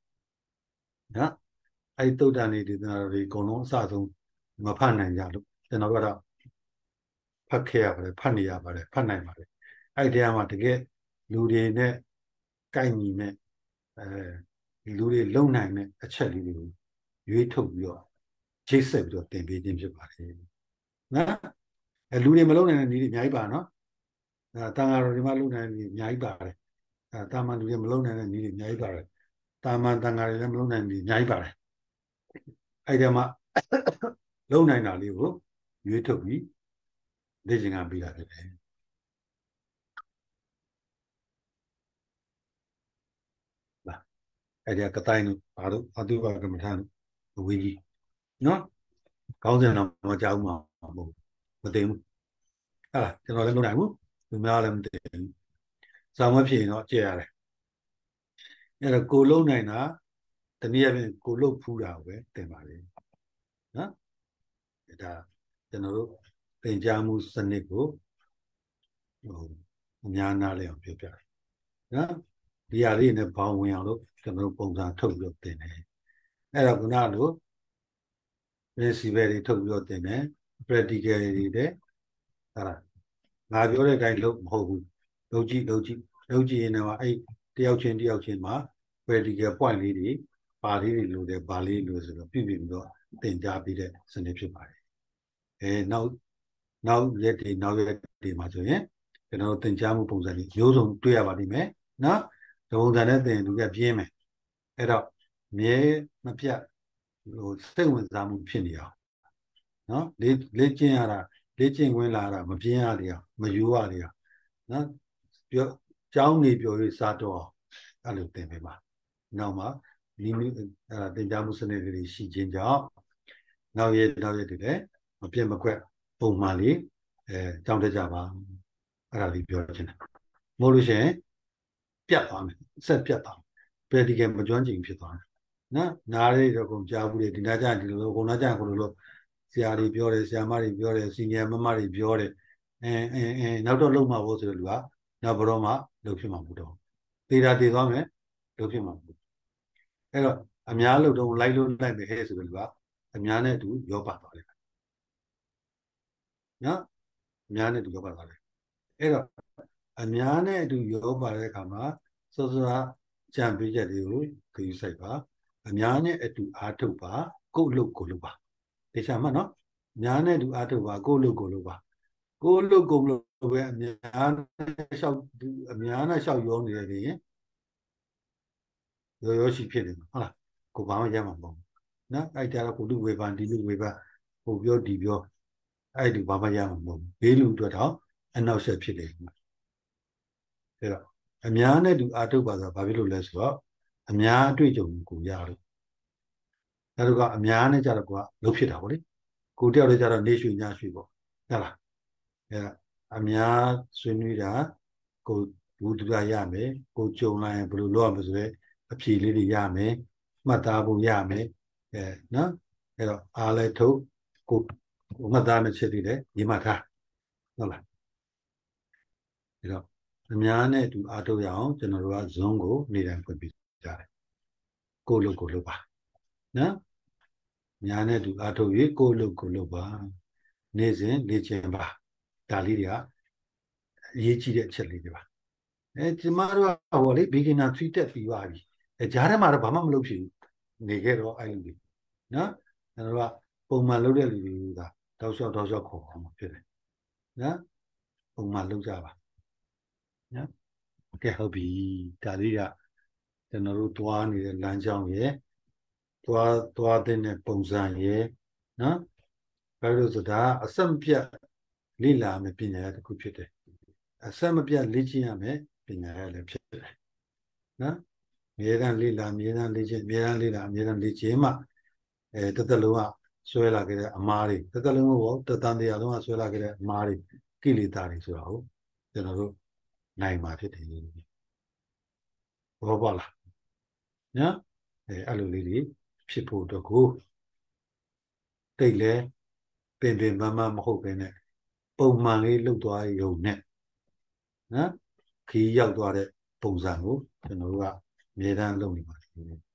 Speaker 1: နော်အဲ့ဒီသုတ်တန်တွေဒေသနာတွေအကုန်လုံးအစဆုံးမဖတ်နိုင်ကြလို့ကျွန်တော်ကတော့ဖတ်ခဲ့ရပါတယ်ဖတ်နေရပါတယ်ဖတ်နိုင်ပါတယ်အဲ့ဒီထဲမှာတကယ်လူတွေနဲ့ကိုက်ညီနဲ့အဲလူတွေလုံနိုင်တဲ့အချက်လေးတွေကိုရွေးထုတ်ပြီးတော့ချိတ်ဆက်ပြီးတော့တင်ပေးခြင်းဖြစ်ပါတယ်နော်အဲလူတွေမလုံနိုင်တဲ့နည်းတွေအများကြီးပါနော်အဲတန်ဃာတော်တွေမှလုံနိုင်တဲ့နည်းအများကြီးပါတယ်အဲတာမန်လူတွေမလုံနိုင်တဲ့နည်းတွေအများကြီးပါတယ်တာမန်တန်ဃာတွေလည်းမလုံနိုင်တဲ့နည်းအများကြီးပါတယ်အဲ့ဒီမှာလုံနိုင်တာလေးကိုရွေးထုတ်ပြီးလေ့ကျင့်ခန်းပေးတာဖြစ်တယ်လားအဲ့ဒီကတိုင်းတို့ဘာလို့အတုပကမ္မထာတို့အဝေးကြီးနော်ကောင်းစင်တော့မကြောက်မှာမဟုတ်မသိဘူးဟာကျွန်တော်လည်းမလုပ်နိုင်ဘူးသူများလည်းမသိဘူးစာမဖြစ်ရင်တော့ကြည့်ရတယ်အဲ့တော့ကိုလုံနိုင်တာတနည်းအားဖြင့်ကိုလုတ်ဖူးတာပဲတင်ပါလေနော်ဒါကျွန်တော်တို့သင်ကြားမှုစနစ်ကိုဟိုအများနားလည်အောင်ပြောပြတယ်နော်ဒီဟာလေးနဲ့ဘောင်ဝင်အောင်လို့ကျွန်တော်တို့ပုံစံထုတ်ပြီးတော့တင်တယ်အဲ့တော့ခုနလို principle တွေထုတ်ပြီးတော့တင်တယ် practical တွေတဲ့ဟာငါပြောတဲ့အတိုင်းလုပ်မဟုတ်ဘူးလုပ်ကြည့်လုပ်ကြည့်လုပ်ကြည့်ရင်တော့အဲ့တယောက်ချင်းတယောက်ချင်းမှာ practical point လေးတွေပါလေးတွေလိုတယ်ပါလေးလိုဆိုတော့ပြပြပြီးတော့သင်ကြားပြီးတဲ့စနစ်ဖြစ်ပါတယ်အဲနောက်နောက်ရက်တွေနောက်ရက်တွေမှာဆိုရင်ကျွန်တော်တို့သင်ကြားမှုပုံစံတွေမျိုးစုံတွေ့ရပါလိမ့်မယ်နော်ဒီပုံစံနဲ့သင်လူကပြင်းမယ်အဲ့တော့မြဲမပြတ်ဟိုစိတ်ဝင်စားမှုဖြစ်နေအောင်နော်လေလေ့ကျင့်ရတာလေ့ကျင့်ခွင့်လာတာမပြင်းရလေအောင်မယူရလေအောင်နော်ပြောကြောင်းနေပြောရေးစားတော့အဲ့လိုသင်ပေးပါနောက်မှဒီမျိုးအဲသင်ကြားမှုစနစ်တွေရှိခြင်းကြောင့်နောက်ရက်နောက်ရက်တွေလည်းမပြတ်မကွက်ပုံမှန်လေးအဲကြောင်းတက်ကြပါအဲ့ဒါလေးပြောချင်တယ်မဟုတ်လို့ရှိရင်ပြတ်သွားမယ်ဆက်ပြတ်သွားမယ် practical မကျွမ်းကျင်ဖြစ်သွားတယ်နော်နားလေးတော့ကုန်ကြားဘူးလေဒီနားကျရင်ဒီလိုကုန်နားကျရင်ကိုလိုလိုဆရာတွေပြောတယ်ဆရာမတွေပြောတယ်စီနီယာမမတွေပြောတယ်အဲအဲအဲနောက်တော့လုံမှာဖို့ဆိုတဲ့လူကနောက်ဘရောမှလုံဖြစ်မှာမဟုတ်တော့သေတာသေသွားမယ်လုံဖြစ်မှာမဟုတ်အဲ့တော့အများလုံတော့လိုက်လို့လိုက်မယ်ဟဲ့ဆိုတဲ့လူကအများနဲ့အတူရောပါသွားတယ်နော်အများနဲ့အတူရောပါသွားတယ်အဲ့တော့အများနဲ့အတူရောပါတဲ့အခါမှာစောစောကြံပေးချက်တွေကိုခရီးဆိုင်ပါအများနဲ့အတူအားထုတ်ပါကိုယ်လုပ်ကိုလုပ်ပါတေချာမှနော်အများနဲ့အတူအားထုတ်ပါကိုယ်လုပ်ကိုလုပ်ပါကိုယ်လုပ်ကိုလုပ်ပဲအများနဲ့လျှောက်အများနဲ့လျှောက်ရောနေတယ်ရင်ရောရောရှိဖြစ်နေမှာဟုတ်လားကိုဘာမှရမှာမဟုတ်ဘူးနော်အဲ့ဒါတော့ကိုလူဝေဖန်ဒီလူဝေဖန်ဟိုပြောဒီပြောအဲ့ဒီဘာမှရမှာမဟုတ်ဘူးဘေးလူအတွက်တော့အနောက်ဆက်ဖြစ်နေမှာအဲ့တော့အများနဲ့တူအားထုတ်ပါဆိုတော့ဘာဖြစ်လို့လဲဆိုတော့အများအတွေ့အကြုံကိုရလို့ဒါတို့ကအများနဲ့ကြတော့ကိုကလှုပ်ဖြစ်တာပေါ့လေကိုတယောက်တည်းကြတော့နေရွှေညရွှေပေါ့ဟုတ်လားအဲ့အများဆွေးနွေးတာကိုဘူးတူရရမယ်ကိုကြုံလာရင်ဘယ်လိုလုပ်ရမလဲဆိုတဲ့အဖြေလေးတွေရမယ်မှတ်သားဖို့ရမယ်အဲနော်အဲ့တော့အားလဲထုတ်ကိုမှတ်သားမဲ့ချက်တွေလည်းရေးမှတ်ထားဟုတ်လားအဲ့တော့အများနဲ့အတူအားထုတ်ရအောင်ကျွန်တော်တို့ကဇွန်းကိုနေတိုင်းဖွင့်ပြကြတယ်ကိုလို့ကိုလို့ပါနော်များနဲ့အတူအားထုတ်၍ကိုလို့ကိုလို့ပါနေ့စဉ်လေ့ကျင့်ပါဒါလေးတွေကအရေးကြီးတဲ့အချက်လေးတွေပါအဲကျမတို့ကဟိုလေ beginner 3တက်ပြီးသွားပြီအဲဂျားထဲမှာတော့ဘာမှမလုပ်ဖြစ်ဘူးနေခဲ့တော့အဲ့လိုတွေနော်ကျွန်တော်တို့ကပုံမှန်လုပ်တဲ့လူတွေကတောက်လျှောက်တောက်လျှောက်ခေါ်အောင်ဖြစ်တယ်နော်ပုံမှန်လုပ်ကြပါနော်ကဲဟုတ်ပြီဒါလေးကကျွန်တော်တို့တွားနေတဲ့လမ်းကြောင်းရဲ့တွားတွားတဲ့ပုံစံရဲ့နော်ဘာလို့ဆိုတော့အစမပြတ်လေ့လာမယ်ပညာရတစ်ခုဖြစ်တယ်အစမပြတ်လေ့ကျင့်ရမယ်ပညာရလည်းဖြစ်တယ်နော်အမြဲတမ်းလေ့လာအမြဲတမ်းလေ့ကျင့်အမြဲတမ်းလေ့လာအမြဲတမ်းလေ့ကျင့်မှအဲတစ်သက်လုံးကဆွဲလာခဲ့တဲ့အမားတွေတစ်သက်လုံးကိုတသံတရားလုံးကဆွဲလာခဲ့တဲ့အမားတွေကိလေသာတွေဆိုတာကိုကျွန်တော်တို့နိုင်မှာဖြစ်တယ်ဘောပါလားနော်အဲအဲ့လိုလေးတွေဖြစ်ဖို့အတွက်ကိုတိတ်လဲပင်ပင်ပန်းပန်းမဟုတ်ဘဲနဲ့ပုံမှန်လေးလှုပ်သွားရုံနဲ့နော်ခီးရောက်သွားတဲ့ပုံစံကိုကျွန်တော်တို့ကအမြဲတမ်းလုပ်နေပါတယ်အဲ့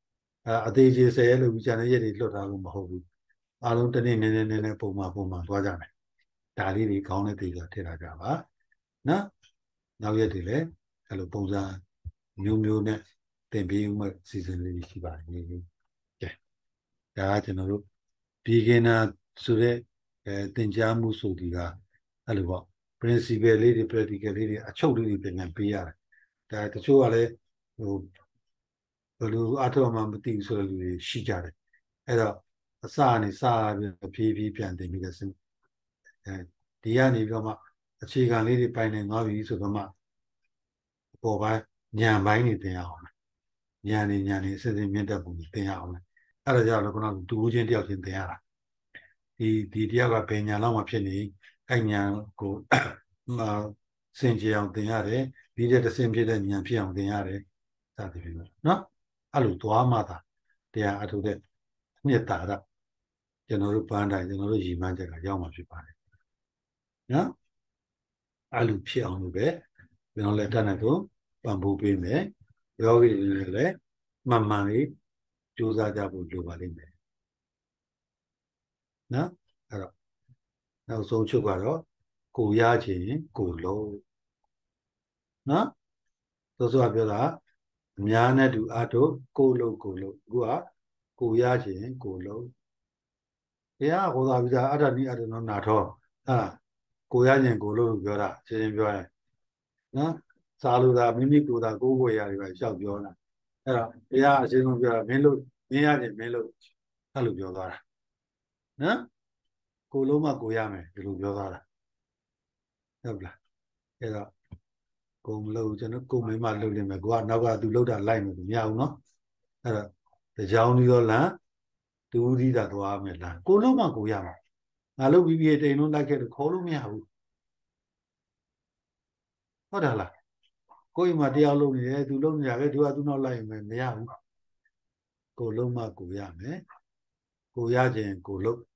Speaker 1: အသေးကြီးဆယ်ရက်လို့ကျန်တဲ့ရက်တွေလွတ်ထားလို့မဟုတ်ဘူးအားလုံးတနေ့နည်းနည်းနည်းနည်းပုံမှန်ပုံမှန်သွားကြမယ်ဒါလေးတွေခေါင်းနဲ့သေးကြထည့်ထားကြပါနော်နောက်ရက်တွေလည်းအဲ့လိုပုံစံမျိုးမျိုးနဲ့သင်ပေးမှစီစဉ်လေးရှိပါတယ်ကဲဒါကကျွန်တော်တို့ beginner ဆိုတဲ့အဲသင်ကြားမှုဆိုဒီကအဲ့လိုပေါ့ principle လေးတွေ practical လေးတွေအချုပ်လေးတွေပြန်ပြန်ပေးရတယ်ဒါတချို့ကလည်းဟိုဘယ်လိုအထောက်အမှမသိဘူးဆိုတဲ့လူတွေရှိကြတယ်အဲ့တော့အစကနေစပြီးဖြည်းဖြည်းပြန်တင်ပြီးတော့အဲဒီကနေပြီးတော့မှအခြေခံလေးတွေပိုင်းနေငါပြီဆိုတော့မှပေါ်ပိုင်းညံပိုင်းနေတင်ရအောင်ညံနေညံနေအစစ်စစ်မြင့်တက်ပုံတင်ရအောင်အဲ့ဒါကြောင့်လည်းခုနကတူဦးချင်းတယောက်ချင်းတင်ရတာဒီဒီတယောက်ကဘယ်ညာလောက်မှဖြစ်နေအဲ့ညာကိုမစင်ကြအောင်တင်ရတယ်ပြီးတဲ့တစင်ဖြစ်တဲ့ညာဖြစ်အောင်တင်ရတယ်စသဖြင့်နော်အဲ့လိုသွားမှသာတရားအထုတဲ့နှစ်တာတော့ကျွန်တော်တို့ပန်းတိုင်းကျွန်တော်တို့ရည်မှန်းချက်ကရောက်မှာဖြစ်ပါတယ်နော်အဲ့လိုဖြစ်အောင်လို့ပဲကျွန်တော်လည်းတတ်နိုင်တော့ပံ့ပိုးပေးမယ်ယောဂီတွေလည်းမှန်မှန်လေးကြိုးစားကြဖို့လိုပါလိမ့်မယ်နော်အဲ့တော့နောက်ဆုံးချုပ်ကတော့ကိုရခြင်းကိုလုံးနော်သောစောပြောတာအများနဲ့တူအထုကိုလုံးကိုလုံးအခုကကိုရခြင်းကိုလုံးတရားဟောတာပြီးသားအဲ့ဒါနိအဲ့ဒါနော်နာထောဟာကိုရခြင်းကိုလုံးလို့ပြောတာရှင်းရှင်းပြောရင်နော်စားလို့သာမိမိကိုယ်သာကိုယ်ကိုယ်ရာတွေပဲရှောက်ပြောတာအဲ့တော့တရားအရှင်းဆုံးပြောတာမင်းလို့မင်းရခြင်းမင်းလို့အဲ့လိုပြောသွားတာနော်ကိုလုံးမှကိုရမယ်ဒီလိုပြောသွားတာဟုတ်လားအဲ့တော့ကိုမလို့ကျွန်တော်ကိုမိမလှုပ်နေမယ်ကိုကနောက်ကသူလှုပ်တာလိုက်မယ်မရဘူးနော်အဲ့တော့တရားဦးရောလမ်းတူဦးသီးတာသွားမယ်လမ်းကိုလုံးမှကိုရမှာငါလှုပ်ပြီးပြီးတိမ်လုံးလိုက်ခဲ့လို့ခေါ်လို့မရဘူးဟုတ်တယ်လားကိုအိမ်မှာတရားလှုပ်နေတယ်သူလှုပ်နေရတယ်သူကသူ့နောက်လိုက်ရင်မရဘူးကိုလုံးမှကိုရမယ်ကိုရခြင်းကိုလှုပ်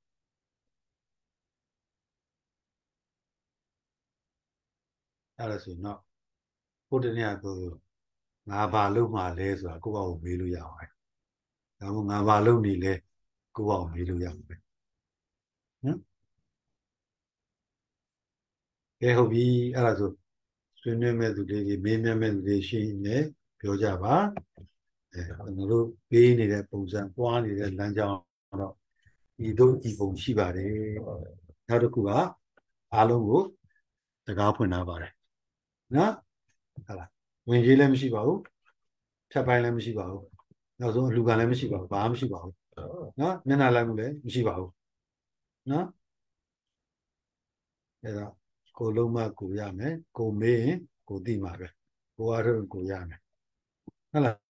Speaker 1: အဲ့ဒါဆိုတော့ဘုဒ္ဓမြတ်ကိုငါဘာလုပ်မှလဲဆိုတာကိုယ့်ဘာကိုမေးလို့ရပါတယ်ဒါမှမဟုတ်ငါဘာလုပ်နေလဲကိုယ့်ဘာကိုမေးလို့ရမှာပဲနော်ကဲဟုတ်ပြီအဲ့ဒါဆိုဆွေးနွေးမဲ့သူတွေမေးမြန်းမဲ့သူတွေရှိနေပြောကြပါအဲကျွန်တော်တို့ပေးနေတဲ့ပုံစံပွားနေတဲ့လမ်းကြောင်းတော့ဒီတို့ဒီပုံရှိပါတယ်နောက်တစ်ခုကအားလုံးကိုတကားဖွင့်ထားပါတယ်နော်ဟုတ်လားဝင်ကြီးလည်းမရှိပါဘူးဖြတ်ပိုင်းလည်းမရှိပါဘူးနောက်ဆုံးအလူကလည်းမရှိပါဘူးဘာမှမရှိပါဘူးနော်မျက်နှာလိုက်မှုလည်းမရှိပါဘူးနော်အဲ့တော့ကိုလုံးမကိုရမယ်ကိုမေးရင်ကိုသိမှာပဲကိုအားထုတ်ကိုရမယ်ဟုတ်လား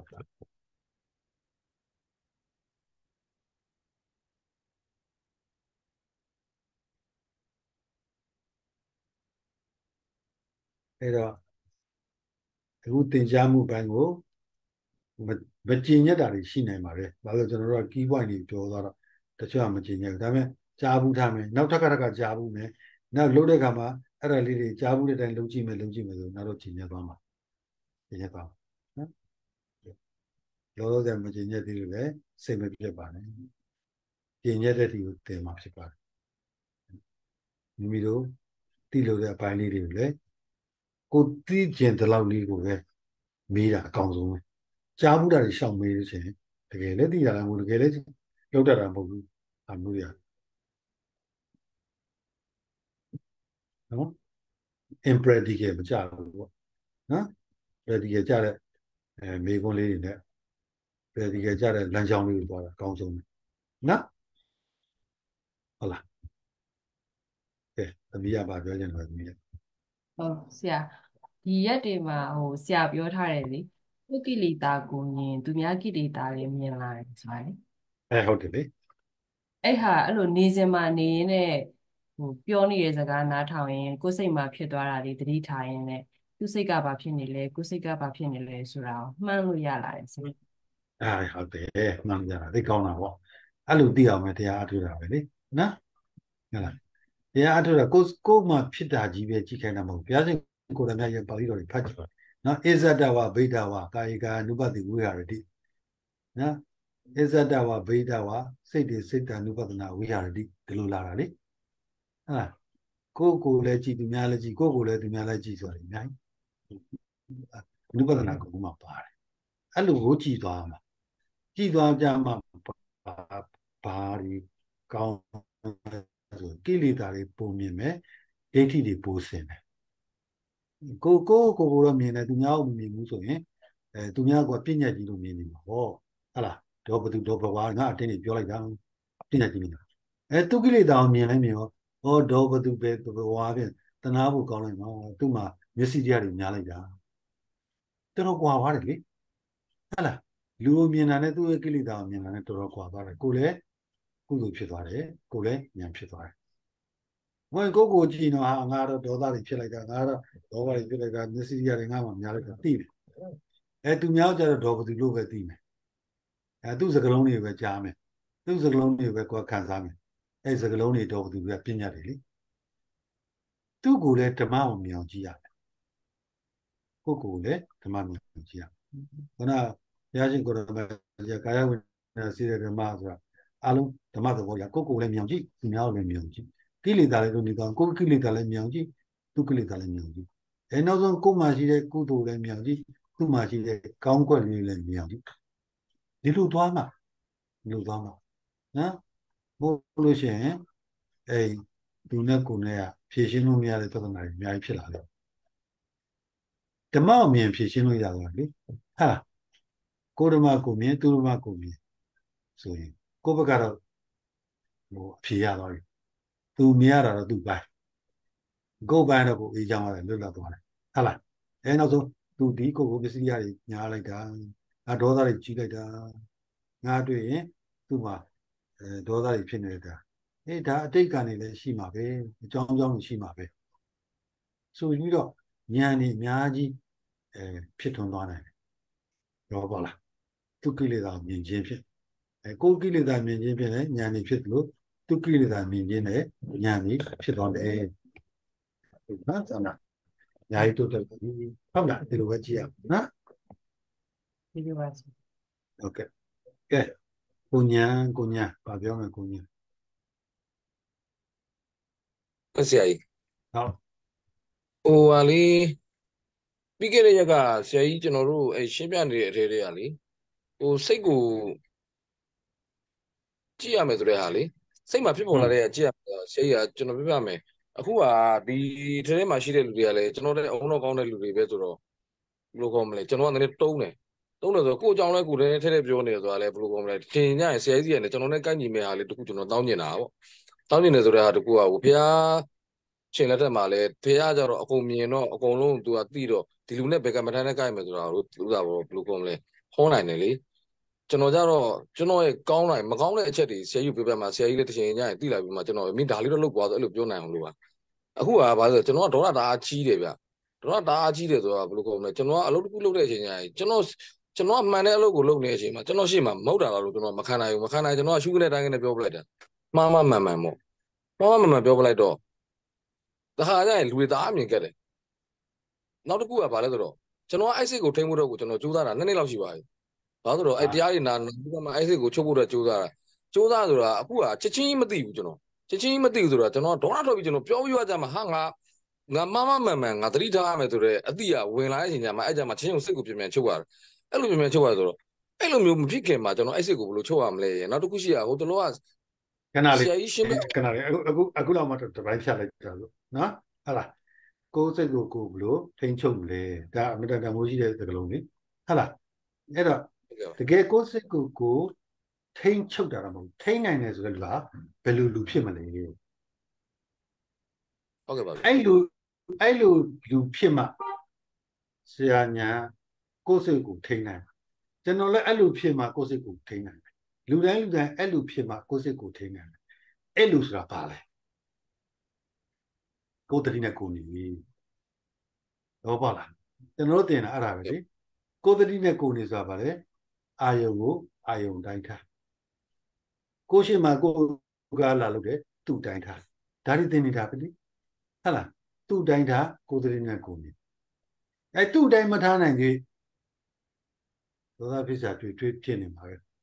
Speaker 1: အဲ့တော့အခုသင်ကြားမှုပိုင်းကိုမကျင်ညက်တာတွေရှိနိုင်ပါတယ်ဘာလို့ကျွန်တော်တို့က key point တွေပြောသွားတော့တချို့ကမကျင်ညက်ဘူးဒါပေမဲ့ကြားဘူးထားမယ်နောက်ထပ်တစ်ခါကြားဘူးမယ်နောက်လုပ်တဲ့အခါမှာအဲ့ဒါလေးတွေကြားဘူးတဲ့အတိုင်းလုပ်ကြည့်မယ်လုပ်ကြည့်မယ်ဆိုနောက်တော့ကျင်ညက်သွားမှာကျင်ညက်သွားနော်လောလောဆယ်မကျင်ညက်သေးလို့လည်းစိတ်မပြတ်ပါနဲ့ကျင်ညက်တဲ့ဒီကိုသင်မှာဖြစ်ပါတယ်မိမိတို့သိလို့တဲ့အပိုင်းလေးတွေကိုလည်းကိုသိကျင်တဲ့လောက်လေးကိုပဲမေးတာအကောင်းဆုံးပဲကြားဘူးတာတွေရှောင်မေးလို့ရှိရင်တကယ်လည်းသိတာလည်းမဟုတ်တကယ်လည်းလောက်တတ်တာမဟုတ်ဘူးအမှုရနော် impractical မကြဘူးပေါ့နော် practical ကြတဲ့အဲမေးခွန်းလေးတွေနဲ့ practical ကြတဲ့လမ်းကြောင်းလေးကိုသွားတာအကောင်းဆုံးပဲနော်ဟုတ်လားကဲသမီးကပါပြောချင်တယ်သမီးက
Speaker 3: ဟုတ်ဆရာဒီရက်တွေမှာဟိုဆရာပြောထားတယ်လေကိုကိလေသာကိုမြင်သူများကိလေသာတွေမြင်လာတယ်ဆိုတာလေ
Speaker 1: အဲဟုတ်တယ်လေ
Speaker 3: အဲ့ဟာအဲ့လိုနေစင်မှာနေရင်နဲ့ဟိုပြောနေတဲ့စကားနားထောင်ရင်ကိုယ်စိတ်မှာဖြစ်သွားတာတွေသတိထားရင်လည်းသူစိတ်ကဘာဖြစ်နေလဲကိုယ်စိတ်ကဘာဖြစ်နေလဲဆိုတာကိုမှန်းလို့ရလာတယ်ဆို
Speaker 1: အဲဟုတ်တယ်မှန်ကြတာသိကောင်းတာပေါ့အဲ့လိုသိအောင်ပဲတရားအထုတာပဲလေနော်ဟုတ်လားတရားအထုတာကိုကိုမှဖြစ်တာကြီးပဲကြည့်ခိုင်းတာမဟုတ်ဘုရားရှင်ကိုယ်တော်မြတ်ရဲ့ပါဠိတော်တွေဖတ်ကြည့်ပါနော်ဣဇဒဝဗိဒဝကာယကာနုပတိဝိဟာရတိနော်အစ္ဆဒဝဗိဒဝစိတ်တွေစိတ်တ ानु ပဒနာဝိဟာရတိဒီလိုလာတာလေဟုတ်လားကိုယ်ကိုယ်လည်းကြည်သူများလည်းကြည်ကိုယ်ကိုယ်လည်းသူများလည်းကြည်ဆိုတာအများကြီးအနုပဒနာကုမှာပါတယ်အဲ့လိုကိုကြည်သွားမှာကြည်သွားကြမှာဘာတွေကောင်းဆိုကိလေသာတွေပုံမြင်မယ်ဒိဋ္ဌိတွေပိုးစင်တယ်ကိုကိုကိုကိုတော့မြင်တယ်သူများကိုမမြင်ဘူးဆိုရင်အဲသူများကပြည့်ညက်ကြီးလို့မြင်နေမှာဟောဟုတ်လားတော့ဘသူတော့ဘဝငါအတင်းနေပြောလိုက်တာပြည့်ညက်ကြီးနေတာအဲသူကိလေသာကိုမြင်လိုက်မြင်ရောဟောတော့ဘသူပဲဘဝဖြင့်တနာဖို့ကောင်းလိုက်မှာသူ့မှာမျက်စိတရားတွေများလိုက်တာတော်တော်ကွာသွားတယ်လေဟုတ်လားလူကိုမြင်တာနဲ့သူ့ရဲ့ကိလေသာကိုမြင်တာနဲ့တော်တော်ကွာသွားတယ်ကိုလည်းကုသိုလ်ဖြစ်သွားတယ်ကိုလည်းဉာဏ်ဖြစ်သွားတယ်ဝင်ကိုကိုကြည့်တော့ဟာငါတော့ဒေါသတွေဖြစ်လိုက်တာငါတော့ဒေါသတွေဖြစ်လိုက်တာမျက်စိရတယ်ငါမှများလိုက်တာသိတယ်အဲသူများကြတော့ဒေါဘသူလို့ပဲသိမယ်အဲသူ့စကလုံးတွေပဲကြားမယ်သူ့စကလုံးတွေပဲကိုယ်ခံစားမယ်အဲစကလုံးတွေဒေါဘသူကပြညတ်တယ်လေသူ့ကိုလည်းဓမ္မကိုမြင်အောင်ကြည့်ရတယ်ကိုကိုလည်းဓမ္မမြင်အောင်ကြည့်ရခုနဘုရားရှင်ကိုရမကြီးကာယဝိညာဉ်စေတဲ့ဓမ္မဆိုတာအလုံးဓမ္မသဘောကြီးကိုကိုလည်းမြင်အောင်ကြည့်သူများကိုလည်းမြင်အောင်ကြည့်ကိလေသာလည်းတို့နေကောင်းကိုကိလေသာလည်းမြင်အောင်ကြည့်သူကိလေသာလည်းမြင်အောင်ကြည့်အဲနောက်ဆုံးကိုယ်မှရှိတဲ့ကုသိုလ်လည်းမြင်အောင်ကြည့်သူ့မှရှိတဲ့ကောင်းကွက်လေးလည်းမြင်အောင်ကြည့်ဒီလိုသွားမှာဒီလိုသွားမှာနော်ဘို့လို့ရှိရင်အဲသူနဲ့ကိုယ်နဲ့ကဖြည့်ရှင်းလို့မရတဲ့သဒ္ဒနာတွေအများကြီးဖြစ်လာတယ်ဓမ္မအမြင်ဖြည့်ရှင်းလို့ရသွားပြီဟာကိုဓမ္မကိုမြင်သူဓမ္မကိုမြင်ဆိုရင်ကိုယ့်ဘက်ကတော့ဟိုအဖြေရသွားပြီသူမြင်ရတာတော့သူ့ပိုင်းကိုယ်ပိုင်းတော့ကိုအေးချမ်းသွားတယ်လွတ်လပ်သွားတယ်ဟုတ်လားအဲနောက်ဆုံးသူဒီကိုကိုပစ္စည်းရည်ညားလိုက်တာငါဒေါသတွေကြီးလိုက်တာငါတွေ့ရင်သူ့မှာအဲဒေါသတွေဖြစ်နေတာအေးဒါအတိတ်ကနေလည်းရှိမှာပဲအကြောင်းအကြောင်းရှိမှာပဲဆိုပြီးတော့ဉာဏ်นี่အများကြီးအဲဖြစ်ထွန်းသွားနိုင်တယ်ရောပါလားသူကိလေသာမြင်ခြင်းဖြစ်အဲကိုကိလေသာမြင်ခြင်းဖြစ်လဲဉာဏ်นี่ဖြစ်လို့သူကိလေသာမြင်ခြင်းနဲ့ဉာဏ်นี่ဖြစ်သွားတယ်နော်ဆန္ဒညာရီတို့တယ်ဟုတ်လားဒီလိုပဲကြည့်ရနော်
Speaker 3: ဒီလိုပါ
Speaker 1: โอเคကဲကိုညာကိုညာဗာပြောမယ်ကိုညာ
Speaker 4: ဆရာကြီး
Speaker 1: ဟုတ်
Speaker 4: ဟိုဟာလေပြီးခဲ့တဲ့ရက်ကဆရာကြီးကျွန်တော်တို့အဲရှင်းပြနေတဲ့အထဲတွေကလေဟိုစိတ်ကိုကြည့်ရမယ်ဆိုတဲ့ဟာလေစိတ်မှာဖြစ်ပေါ်လာတဲ့ကြည့်ရမယ်ဆရာကြီးကကျွန်တော်ပြပြမယ်အခုကဒီထဲထဲမှာရှိတဲ့လူတွေကလည်းကျွန်တော်တို့အုံတော့ကောင်းတဲ့လူတွေပဲဆိုတော့ဘယ်လိုကောင်းမလဲကျွန်တော်ကလည်းတုံးတယ်တုံးတယ်ဆိုတော့ကိုယ်အကြောင်းလဲကိုယ်လည်းထဲထဲပြောနေတယ်ဆိုတာလည်းဘယ်လိုကောင်းမလဲထင်ကြရင်ဆရာကြီးကလည်းကျွန်တော်နဲ့ကိုက်ညီမဲ့ဟာလေးတခုကျွန်တော်တောင်းနေတာပေါ့တောင်းနေတယ်ဆိုတဲ့ဟာတခုကဟိုဘုရားရှင်လက်ထက်မှာလည်းဘုရားကြတော့အကုန်မြင်တော့အကုန်လုံးသူကသိတော့ဒီလူနဲ့ဘယ်ကမထမ်းနဲ့ကိုက်မယ်ဆိုတာကိုသူကဘယ်လိုကောင်းမလဲဟောနိုင်တယ်လေကျွန်တော်ကြတော့ကျွန်တော်ရဲ့ကောင်းနိုင်မကောင်းတဲ့အချက်တွေဆရာကြီးပြပြမှာဆရာကြီးလည်းတစ်ချိန်ညရင်သိလာပြီးမှကျွန်တော်မင်းဒါလေးတော့လုပ်သွားဆိုအဲ့လိုပြောနိုင်အောင်လို့ပါအခုကဘာလို့ကျွန်တော်ကဒေါသတအားကြီးတယ်ဗျဒေါသတအားကြီးတယ်ဆိုတာဘယ်လိုကောင်းမလဲကျွန်တော်ကအလုပ်တစ်ခုလုပ်တဲ့အချိန်ညရင်ကျွန်တော်ကျွန်တော်မှန်တဲ့အလုပ်ကိုလုပ်နေတဲ့အချိန်မှာကျွန်တော်ရှေ့မှာမဟုတ်တာလားလို့ကျွန်တော်မခံနိုင်ဘူးမခံနိုင်ကျွန်တော်ကရှုကနေတိုင်းကနေပြောပလိုက်တာမှားမှမှန်မှန်မို့မှားမှမှန်မှန်ပြောပလိုက်တော့တခါကျရင်လူတွေတအားမြင်ခဲ့တယ်နောက်တစ်ခုကဘာလဲဆိုတော့ကျွန်တော်အဲ့စိတ်ကိုထိန်းဖို့တော့ကိုကျွန်တော်ကြိုးစားတာနှစ်နှစ်လောက်ရှိပါပြီဘာလို့ဆိုတော့အဲ့တရားတွေနာပြီးတော့မှအဲ့စိတ်ကိုချုပ်ဖို့တော့ကြိုးစားတာကြိုးစားဆိုတာအခုကချက်ချင်းကြီးမသိဘူးကျွန်တော်ချက်ချင်းကြီးမသိဘူးဆိုတော့ကျွန်တော်ဒေါသထွက်ပြီးကျွန်တော်ပြောပြီးသွားကြမှာဟာငါငါမမမှန်မှန်ငါသတိထားရမယ်ဆိုတော့အတိအဝင်လာတဲ့အချိန်ကျမှအဲ့ကြမှာချင်းုံစိတ်ကိုပြင်ပြန်ချုပ်ရတယ်အဲ့လိုပြင်ပြန်ချုပ်ရဆိုတော့အဲ့လိုမျိုးမဖြစ်ခင်မှာကျွန်တော်အဲ့စိတ်ကိုဘယ်လိုချုပ်ရမလဲနောက်တစ်ခုရှိရဟိုတလောက
Speaker 1: ခဏလေးခဏလေးအခုအခုလောက်မှတပိုင်းဖြတ်လိုက်ကြလို့နော်ဟုတ်လားကိုယ်စိတ်ကိုကိုယ်ဘလို့ထိန်းချုပ်လဲဒါအမြဲတမ်းမိုးရှိတဲ့သကလုံးလေဟုတ်လားအဲ့တော့တကယ်ကိုယ်စိတ်ကိုကိုယ်ထိန်းချုပ်တာတော့မဟုတ်ထိန်းနိုင်တယ်ဆိုတဲ့လူကဘယ်လိုလူဖြစ်မလဲ
Speaker 4: ဟုတ်ကဲ့ပါ
Speaker 1: အဲ့လိုအဲ့လိုလူဖြစ်မှဆရာညာကိုယ်စိတ်ကိုထိန်းနိုင်ကျွန်တော်လည်းအဲ့လိုဖြစ်မှကိုယ်စိတ်ကိုထိန်းနိုင်တယ်လူတိုင်းလူတိုင်းအဲ့လိုဖြစ်မှကိုယ်စိတ်ကိုထိန်းနိုင်တယ်အဲ့လိုဆိုတာဘာလဲကိုယ်တတိနဲ့ကိုယ်နေတော့ပါလားကျွန်တော်တို့တင်တာအဲ့ဒါပဲလေကိုယ်တတိနဲ့ကိုယ်နေဆိုတာဘာလဲအာယုံကိုအာယုံတိုင်းထားကိုရှိမှကိုကလာလို့တယ်သူ့တိုင်းထားဒါတွေတင်နေတာပဲလေဟုတ်လားသူ့တိုင်းထားကိုယ်တတိနဲ့ကိုယ်နေအဲသူ့တိုင်းမထားနိုင်သေးသောတာဖြစ်စာတွေ့တွေ့ဖြစ်နေမှာပဲ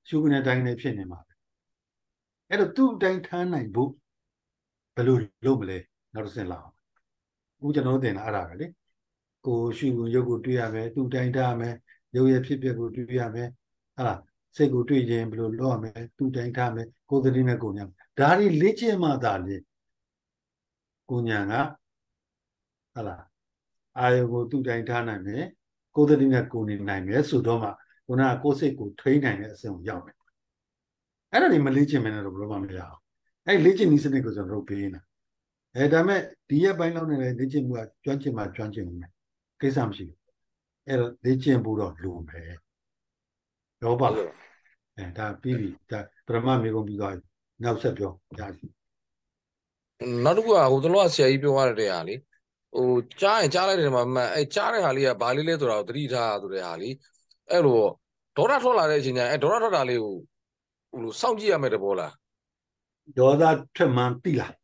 Speaker 1: ရှုပ်နေတဲ့တိုင်းနဲ့ဖြစ်နေမှာအဲ့တော့သူ့တိုင်းထမ်းနိုင်ဖို့ဘယ်လိုလုပ်မလဲနောက်တစ်ဆင့်လာအောင်အခုကျွန်တော်တို့သင်တာအဲ့ဒါပဲလေကိုရှုကိုရုပ်ကိုတွေ့ရမယ်သူ့တိုင်းထားမယ်ရုပ်ရဲ့ဖြစ်ပျက်ကိုတွေ့ရမယ်ဟာလားစိတ်ကိုတွေ့ခြင်းဘယ်လိုလုပ်ရမလဲသူ့တိုင်းထားမယ်ကိုယ်သတိနဲ့ကိုညာဒါတွေလေ့ကျင့်မှသာလေကိုညာကဟာလားအာယုကိုသူ့တိုင်းထားနိုင်မယ်ကိုယ်သတိနဲ့ကိုနေနိုင်မယ်ဆိုတော့မှခုနကကိုယ်စိတ်ကိုထိန်းနိုင်တဲ့အဆင့်ကိုရောက်မယ်အဲ့ဒါနေမလေ့ကျင့်မနေတော့ဘယ်လိုမှမရအောင်အဲ့လေ့ကျင့်နည်းစနစ်ကိုကျွန်တော်တို့ပေးနေတာအဲဒါမဲ့ဒီရက်ပိုင်းလောက်နဲ့လေ့ကျင့်မှုကကျွမ်းကျင်မှကျွမ်းကျင်နေမယ်ကိစ္စမရှိဘူးအဲ့တော့လေ့ကျင့်ဖို့တော့လိုမယ်တော့ပါလားအဲဒါပြီးပြီဒါပရမမေကုန်ပြီးသွားပြီနောက်ဆက်ပြောကြားစီ
Speaker 4: နောက်တစ်ခုကဟိုတလောကဆရာကြီးပြောရတဲ့ဟာလေဟိုကြားရင်ကြားလိုက်တယ်မှာမှန်အဲကြားတဲ့ဟာလေးကဘာလေးလဲဆိုတော့သတိထားဆိုတဲ့ဟာလေးအဲ့လိုဒေါသထွက်လာတဲ့အချိန်ကျရင်အဲဒေါသထွက်တာလေးကိုဟိုလိုစောင့်ကြည့်ရမယ်တဘောလား
Speaker 1: ဒေါသထွက်မှန်းသိလား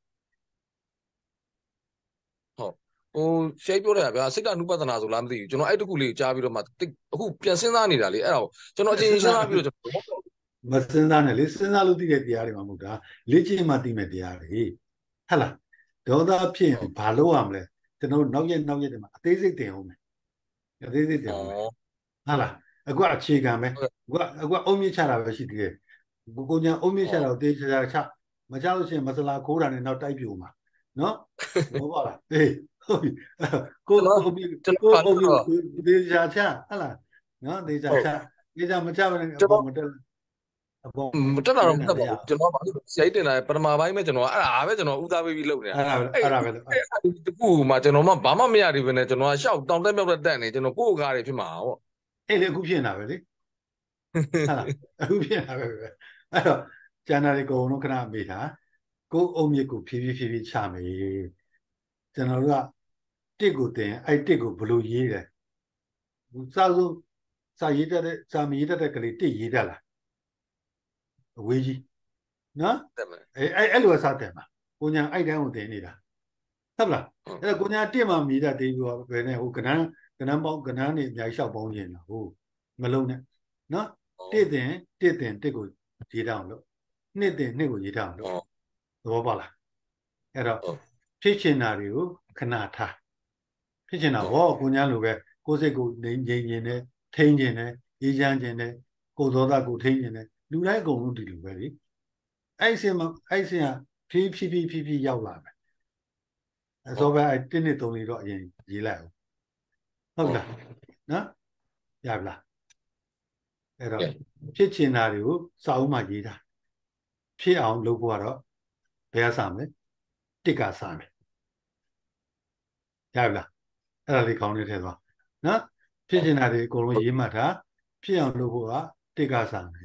Speaker 4: ဟိုရှေ့ပြောတယ်ဗျာစိတ်ကအနုပဒနာဆိုလားမသိဘူးကျွန်တော်အဲ့တခုလေးကိုကြားပြီးတော့မှအခုပြန်စဉ်းစားနေတာလေအဲ့ဒါကိုကျွန်တော်အချင်းချင်းစဉ်းစားပြီးတော့ကျွန်တော်
Speaker 1: မစဉ်းစားနဲ့လေစဉ်းစားလို့သိတဲ့တရားတွေမှမဟုတ်တာလေ့ကျင့်မှသိမဲ့တရားတွေဟဟလားဒေါသဖြစ်ရင်ဘာလုပ်ရမလဲကျွန်တော်နောက်ရက်နောက်ရက်တွေမှာအသေးစိတ်တင်အောင်မယ်အသေးစိတ်တင်အောင်မယ်ဟလားအခုအခြေခံပဲအခုအခုအုံမြင့်ချတာပဲရှိသေးတယ်ကိုကိုညာအုံမြင့်ချတာကိုတေးချာချမချလို့ရှိရင်မစလာခိုးတာနဲ့နောက်တိုက်ပြိုမှာနော်ဟုတ်ပါလားအေးဟုတ်ပြီကိုကိုအုံမြင့်ကိုအုံမြင့်တေးချာချဟလားနော်တေးချာချတေးချာမချဘဲနဲ့အပေါ်မတက်အပေါ်
Speaker 4: မတက်တာတော့မတက်ပါဘူးကျွန်တော်ဘာလို့ဆရာကြီးတင်လာပထမပိုင်းပဲကျွန်တော်အဲ့ဒါပဲကျွန်တော်ဦးစားပေးပြီးလုပ်နေတာ
Speaker 1: အဲ့ဒါအဲ့ဒါပဲ
Speaker 4: တကူမှကျွန်တော်မှဘာမှမရသေးဘဲနဲ့ကျွန်တော်ကရှောက်တောင်တက်မြောက်တက်တက်နေကျွန်တော်ကိုယ့်ကားတွေဖြစ်မှာပေါ့
Speaker 1: အဲ့လေအခုဖြစ်နေတာပဲလေဟာအခုဖြစ်နေတာပဲအဲ့တော့ကျန်တာတွေအကုန်လုံးခဏမေးတာကိုယ်အုံမြစ်ကိုဖြည်းဖြည်းဖြည်းဖြည်းချမယ်ကျွန်တော်တို့ကတစ်ကိုတင်အဲ့တစ်ကိုဘလို့ရေးတယ်စာစုစာရေးတတ်တဲ့စာမရေးတတ်တဲ့ကလေးတစ်ရေးတတ်လားအဝေးကြီးနော်အဲ့အဲ့အဲ့လိုစားတယ်မှာကိုညာအဲ့တိုင်းကိုတင်နေတာဟုတ်လားအဲ့ကိုညာတစ်မှမြည်တတ်သေးပြီးတော့ဘယ်နဲ့ဟိုကနန်းကနန်းပေါင်းကနန်းနေအများကြီးလျှောက်ပေါင်းနေတာဟိုမလုံးနဲ့နော်တစ်တင်တစ်တင်တစ်ကိုရေးတောင်းလို့နှစ်တင်နှစ်ကိုရေးတောင်းလို့သဘောပေါက်လားအဲ့တော့ဖြစ်ချင်တာတွေကိုခဏထားဖြစ်ချင်တာဟောကိုညာလိုပဲကိုယ်စိတ်ကိုငြိမ်ငြိမ်နေထိန်းခြင်းနဲ့အေးချမ်းခြင်းနဲ့ကိုယ်သောတာကိုထိန်းခြင်းနဲ့လူတိုင်းအကုန်လုံးဒီလိုပဲလေအဲ့စင်မအဲ့စင်ကဖြည်းဖြည်းဖြည်းဖြည်းဖြည်းရောက်လာမယ်အစောပဲအဲ့တစ်နှစ်သုံးလေးတော့အရင်ရေးလိုက်အောင်ဟုတ်လားနော်ရပါလားအဲ့တော့ဖြစ်ချင်တာတွေကိုစာအုပ်မှာရေးတာဖြစ်အောင်လုပ်ဖို့ကတော့ဘယ်ကစမလဲတစ်ကစမယ်ရပါလားအဲ့ဒါလေးခေါင်းလေးထည့်သွားနော်ဖြစ်ချင်တာတွေအကုန်လုံးရေးမှတ်တာဖြစ်အောင်လုပ်ဖို့ကတစ်ကစမယ်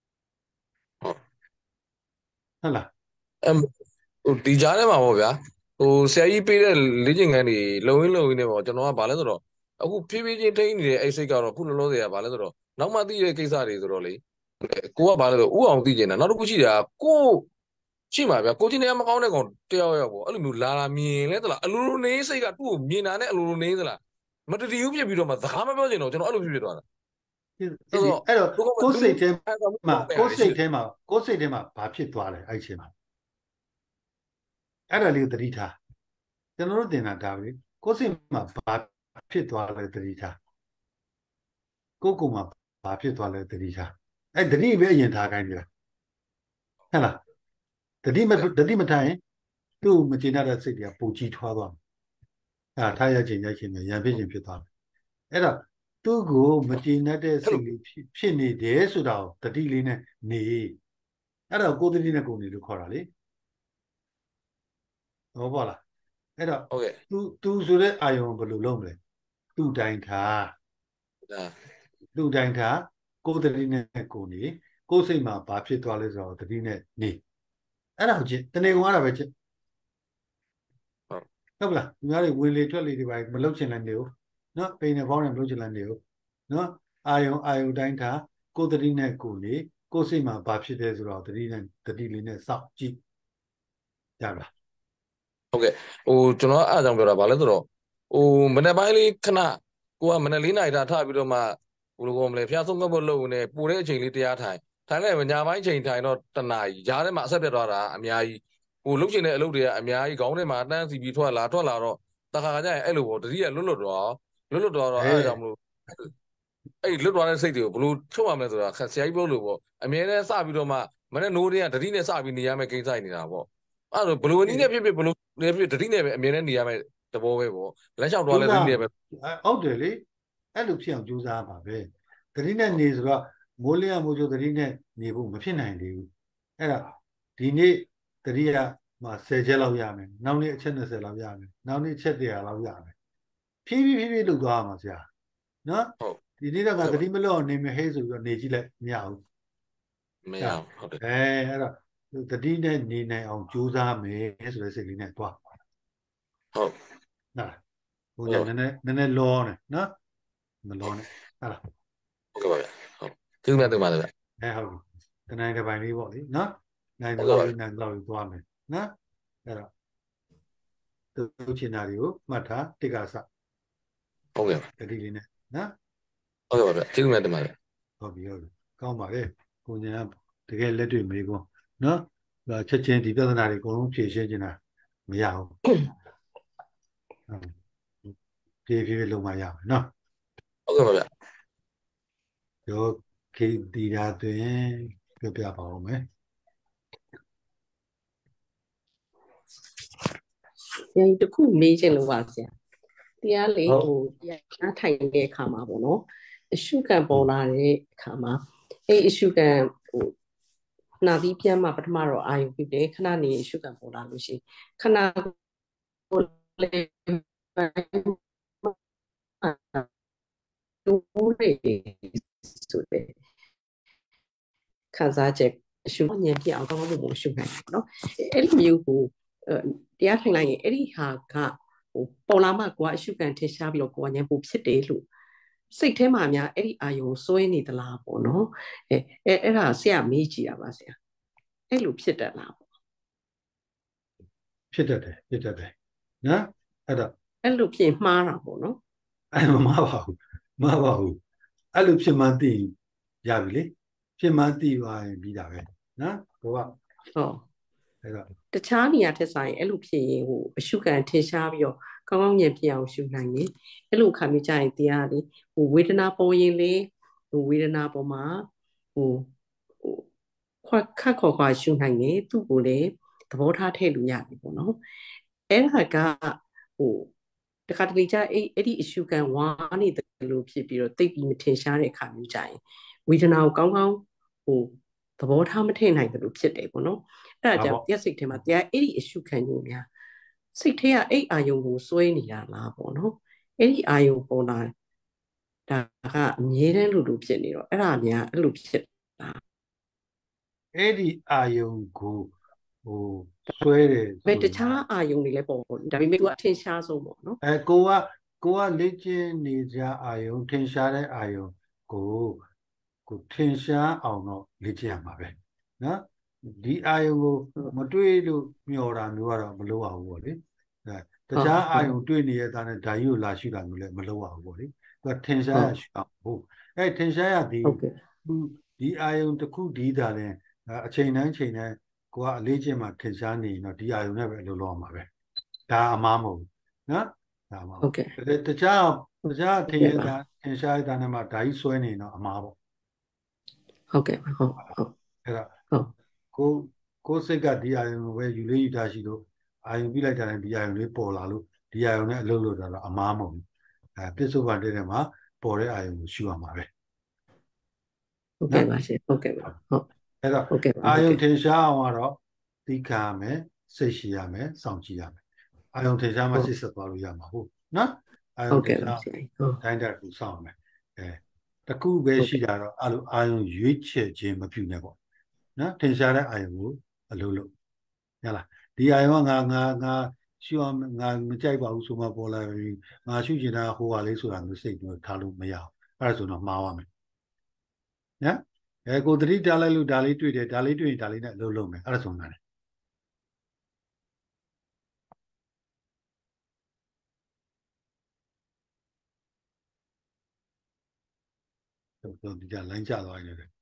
Speaker 1: ဟုတ်လား
Speaker 4: အမ်ဟိုဒီကြားထဲမှာပေါ့ဗျာဟိုဆရာကြီးပေးတဲ့လေ့ကျင့်ခန်းတွေလုံရင်းလုံရင်းနဲ့ပေါ့ကျွန်တော်ကဘာလဲဆိုတော့အခုဖြည်းဖြည်းချင်းထိန်းနေတဲ့အဲ့စိတ်ကတော့ခုလောလောဆယ်ကဘာလဲဆိုတော့နောက်မှသိတဲ့ကိစ္စတွေဆိုတော့လေကိုကဘာလဲဆိုဥအောင်သိကျင်တာနောက်တစ်ခုရှိတာကိုရှိမှာဗျာကိုချင်းတရားမကောင်းတဲ့ကောင်တယောက်ယောက်ပေါ့အဲ့လိုမျိုးလာလာမြင်လဲသလားအလိုလိုနေစိတ်ကသူ့ကိုမြင်တာနဲ့အလိုလိုနေသလားမတတိယဖြစ်ပြီးတော့မှစကားမပြောချင်တော့ကျွန်တော်အဲ့လိုဖြစ်ဖြစ်သွားတာ
Speaker 1: အဲ့တော့အဲ့တော့ကိုယ်စိတ်ထဲမှာကိုယ်စိတ်ထဲမှာကိုယ်စိတ်ထဲမှာဘာဖြစ်သွားလဲအဲ့ချိန်မှာအဲ့ဒါလေးသတိထားကျွန်တော်တို့တင်တာဒါပဲကိုယ်စိတ်မှာဘာဖြစ်သွားလဲသတိထားကိုယ်ကိုယ်မှာဘာဖြစ်သွားလဲသတိထားအဲ့သတိပဲအရင်ထားခိုင်းကြလားဟဲ့လားသတိမသတိမထားရင်သူ့မကျေနပ်တဲ့စိတ်တွေကပူကြီးထွားသွားတယ်အဲ့ထားရခြင်းရခြင်းနဲ့ရံဖြစ်ခြင်းဖြစ်သွားတယ်အဲ့တော့သူ့ကိုမကျေနပ်တဲ့စိတ်လေးဖြစ်နေတယ်ဆိုတာကိုတတိလေးနဲ့နေအဲ့တော့ကိုယ်တတိနဲ့ကိုယ်နေလို့ခေါ်တာလေဟုတ်ပါလားအဲ့တော့
Speaker 4: ဟုတ်ကဲ့
Speaker 1: तू तू ဆိုတဲ့အာယုံဘယ်လိုလုပ်မလဲသူ့တိုင်းထားသူ့တိုင်းထားကိုယ်တတိနဲ့ကိုယ်နေကိုယ်စိတ်မှာဘာဖြစ်သွားလဲဆိုတော့တတိနဲ့နေအဲ့ဒါကိုကြည့်တနေကုန်ရတာပဲကြည့်ဟုတ်ဟုတ်လားဒီများတွေဝင်လေထွက်လေတွေပါမလုပ်ချင်လည်းနေဦးနော်ပိန်နဲ့ပေါင်းနဲ့မလုပ်ချင်လည်းနေဦးနော်အာယုံအာယုံတိုင်းထားကိုယ်တတိနဲ့ကိုယ်နေကိုယ်စိတ်မှာဘာဖြစ်တယ်ဆိုတော့တတိနဲ့တတိလေးနဲ့စောင့်ကြည့်ရပါလား
Speaker 4: ဟုတ်ကဲ့ဟိုကျွန်တော်အားကြောင့်ပြောတာဗာလဲဆိုတော့ဟိုမနေ့ပိုင်းလေးခဏကိုကမနေ့လေးနာရီတာထပြီးတော့မှဘယ်လိုကောမလဲဖျားဆုံးကပ်ဖို့လုပ်နေပူတဲ့အချိန်လေးတရားထိုင်ထိုင်လိုက်ညာပိုင်းချိန်ထိုင်တော့တနာကြီးကြားထဲမှာအဆက်ပြတ်သွားတာအများကြီးဟိုလှုပ်ချင်တဲ့အလုပ်တွေကအများကြီးခေါင်းထဲမှာအတန်းစီပြီးထွက်လာထွက်လာတော့တခါကြရင်အဲ့လိုပေါ့တတိယလွတ်လွတ်တော့လွတ်လွတ်တော့အဲ့ဒါကြောင့်မလို့အဲ့လွတ်သွားတဲ့စိတ်တွေကိုဘယ်လိုထုတ်ရမလဲဆိုတာဆရာကြီးပြောလို့ပေါ့အမြဲတမ်းစပြီးတော့မှမနေ့နိုးတဲ့ကတတိနဲ့စပြီးနေရမယ်ကိစ္စနေတာပေါ့အဲ့လိုဘယ်လိုနည်းနဲ့ဖြစ်ဖြစ်ဘယ်လိုနေဖြစ်တတိနဲ့ပဲအမြဲတမ်းနေရမယ်တဘောပဲပေါ့လက်လျှောက်သွားလဲတတိနဲ့ပဲ
Speaker 1: ဟုတ်တယ်လေအဲ့လိုဖြစ်အောင်ကြိုးစားပါပဲတတိနဲ့နေဆိုတော့မိုးလင်းရမိုးချိုတတိနဲ့နေဖို့မဖြစ်နိုင်သေးဘူးအဲ့ဒါဒီနေ့တတိယမှာဆယ်ချက်လောက်ရမယ်နောက်နေ့အချက်နှစ်ဆယ်လောက်ရမယ်နောက်နေ့အချက်တရာလောက်ရမယ်ဖြည်းဖြည်းဖြည်းဖြည်းလုပ်သွားမှာဆရာနော်ဒီနေ့တော့တတိမလို့နေမဟဲဆိုပြီးတော့နေကြည့်လိုက်မရဘူး
Speaker 4: မရဘူးဟုတ်တယ်
Speaker 1: အဲအဲ့တော့တတိနဲ့နေနိုင်အောင်ကြိုးစားမယ်ဆိုတဲ့စိတ်လေးနဲ့သွား
Speaker 4: ဟုတ်
Speaker 1: နားဟိုနည်းနည်းနည်းနည်းလောနေနော်မလောနဲ့ဟာလား
Speaker 4: ဟုတ်ကဲ့ပါဗျဟုတ်ကျေးဇူးများတင်ပါတယ်ဗျ
Speaker 1: အဲဟုတ်ပြီတနိုင်တစ်ပိုင်းလေးပေါ့လေနော်နိုင်တော့နိုင်တော့သွားမယ်နော်အဲ့တော့သူချင်တာတွေကိုမှတ်ထားတိကစ
Speaker 4: ဟုတ်ကဲ့
Speaker 1: တတိလေးနဲ့နော်
Speaker 4: ဟုတ်ကဲ့ပါဗျကျေးဇူးများတင်ပါတယ်
Speaker 1: ဟုတ်ပြီဟုတ်ပြီကောင်းပါလေကိုညာတကယ်လက်တွေ့မေးခွန်းနော်ဒါချက်ချင်းဒီပြဿနာတွေအကုန်လုံးဖြေရှင်းနေတာမရဘူးဖြည်းဖြည်းလုံးမရမယ်နော်
Speaker 4: ဟုတ်ကဲ့ပါဗျ
Speaker 1: ရောခေတီရာတွင်ပြောပြပါဦးမယ်
Speaker 5: ရင်တခုမေးချင်လို့ပါဆရာတရားလေဟိုတရားထိုင်တဲ့အခါမှာပေါ့နော်အရှုခံပေါ်လာတဲ့အခါမှာအဲ့အရှုခံဟိုနာသီးပြန်မှာပထမတော့အာယုပြုတယ်ခဏနေအရှုခံပေါ်လာလို့ရှိခဏကိုလေလူတွေဆိုတဲ့ခံစားချက်အရှုဉာဏ်ပြအောင်ကောင်းကောင်းမရှုနိုင်ဘူးเนาะအဲ့လိုမျိုးကိုတရားထိုင်လိုက်ရင်အဲ့ဒီဟာကဟိုပေါ်လာမှကိုကအရှုခံထင်ရှားပြီးတော့ကိုကဉာဏ်ပူဖြစ်တယ်လို့စိတ်ထဲမှာများအဲ့ဒီအာယုံစွဲနေသလားပေါ့เนาะအဲအဲ့အဲ့ဒါဆရာမေးကြည့်တာပါဆရာအဲ့လိုဖြစ်တတ်လားပေါ့
Speaker 1: ဖြစ်တတ်တယ်ဖြစ်တတ်တယ်နော်အဲ့တော့
Speaker 5: အဲ့လိုဖြစ်မှားတာပေါ့เนาะ
Speaker 1: အဲ့မမှားပါဘူးမှားပါဘူးအဲ့လိုဖြစ်မှန်းသိရပြီလေဖြစ်မှန်းသိသွားရင်ပြီးတာပဲနော်ကိုက
Speaker 5: ဟုတ်အဲ့တော့တခြားနေရာထက်ဆိုင်အဲ့လိုဖြစ်ရင်ဟိုအရှုခံထင်ရှားပြီးတော့ကောင်းကောင်းဉာဏ်ပြအောင်ရှုနိုင်ရင်အဲ့လိုခါမျိုးကြရင်တရားလေဟိုဝေဒနာပေါ်ရင်လေဟိုဝေဒနာပေါ်မှာဟိုခွက်ခတ်ခေါ်ခွာရှုနိုင်ရင်သူ့ကိုလေသဘောထားထည့်လို့ရတယ်ပေါ့နော်အဲ့ဒါကဟိုတခါတလေကျအဲ့အဲ့ဒီအရှုခံဝါနေတယ်လို့ဖြစ်ပြီးတော့တိတ်ပြီးမထင်ရှားတဲ့အခါမျိုးကြရင်ဝေဒနာကိုကောင်းကောင်းဟိုသဘောထားမထည့်နိုင်တယ်လို့ဖြစ်တယ်ပေါ့နော်အဲ့ဒါကြောင့်တရားစိတ်ထဲမှာတရားအဲ့ဒီအရှုခံမျိုးများစိတ်ထဲကအဲ့အာယုံကိုစွဲနေတာလားပေါ့နော်အဲ့ဒီအာယုံပေါ်လာဒါကအမြဲတမ်းလို့လို့ဖြစ်နေတော့အဲ့ဒါများအဲ့လိုဖြစ်တာ
Speaker 1: အဲ့ဒီအာယုံကိုဟိုဆွဲတယ်
Speaker 5: ဘယ်တခြားအာယုံတွေလည်းပေါ့ဒါပေမဲ့သူကအထင်ရှားဆုံးပေါ့နော်
Speaker 1: အဲကိုကကိုကလေ့ကျင့်နေကြအာယုံထင်ရှားတဲ့အာယုံကိုကိုထင်ရှားအောင်တော့လေ့ကျင့်ရမှာပဲနော်ဒီအာယုံကိုမတွေးလို့မျောတာမျိုးကတော့မလုပ်ရဘူးပေါ့လေအဲတခြားအာယုံတွေးနေရတဲ့နဲ့ဓာတ်ကြီးကိုလာရှုတာမျိုးလည်းမလုပ်ရဘူးပေါ့လေသူကထင်ရှားရရှုအောင်ဟုတ်အဲထင်ရှားရဒီဒီအာယုံတစ်ခုဒီတာလည်းအချိန်တိုင်းချိန်တိုင်းကိုကအလေးချင်းမှထင်ရှားနေရင်တော့ဒီအာယုံနဲ့ပဲအလုပ်လုပ်ရမှာပဲဒါအမှားမဟုတ်ဘူးနော်ဒါမှ
Speaker 5: ဟုတ်ကဲ့
Speaker 1: တခြားတခြားထင်ရတာထင်ရှားတာနဲ့မှဓာတ်ကြီးဆွဲနေတော့အမှားပေါ့
Speaker 5: ဟုတ်ကဲ့ဟုတ်ဟုတ်
Speaker 1: အဲ့ဒါဟုတ်ကိုကိုစိတ်ကဒီအာယုံကိုပဲယူလေးယူတာရှိလို့အာယုံပြလိုက်တာနဲ့ဒီအာယုံလေးပေါ်လာလို့ဒီအာယုံနဲ့အလုပ်လုပ်တာတော့အမှားမဟုတ်ဘူးအဲပြစ္ဆုတ်ပန်တဲ့မှာပေါ်တဲ့အာယုံကိုရှုရမှာပဲ
Speaker 5: ဟုတ်ကဲ့ပါရှင်ဟုတ်ကဲ့ပါဟုတ်
Speaker 1: အဲ့တော့အာယုံထင်ရှားအောင်ကတော့သိခံရမယ်စိတ်ရှိရမယ်စောင့်ကြည့်ရမယ်အာယုံထင်ရှားမှစိတ်ဆက်သွားလို့ရမှာဟုတ်နော်အာယုံထင်ရှားတိုင်းတဲ့ကိုစောင့်မယ်အဲတခုပဲရှိတာတော့အဲ့လိုအာယုံရွေးချယ်ခြင်းမပြုနဲ့ပေါ့နော်ထင်ရှားတဲ့အာယုံကိုအလုပ်လုပ်ရလားဒီအာယုံကငါငါငါရှုအောင်ငါမကြိုက်ပါဘူးဆိုမှပေါ်လာပြီငါရှုချင်တာဟိုပါလေးဆိုတာမျိုးစိတ်မျိုးထားလို့မရအောင်အဲ့ဒါဆိုတော့မှားပါမယ်နော်အဲကိုသတိထားလိုက်လို့ဒါလေးတွေ့တယ်ဒါလေးတွေ့ရင်ဒါလေးနဲ့အလုပ်လုပ်မယ်အဲ့ဒါဆိုမှလည်းတော့ဒီကလိုင်းကျသွားနေတယ်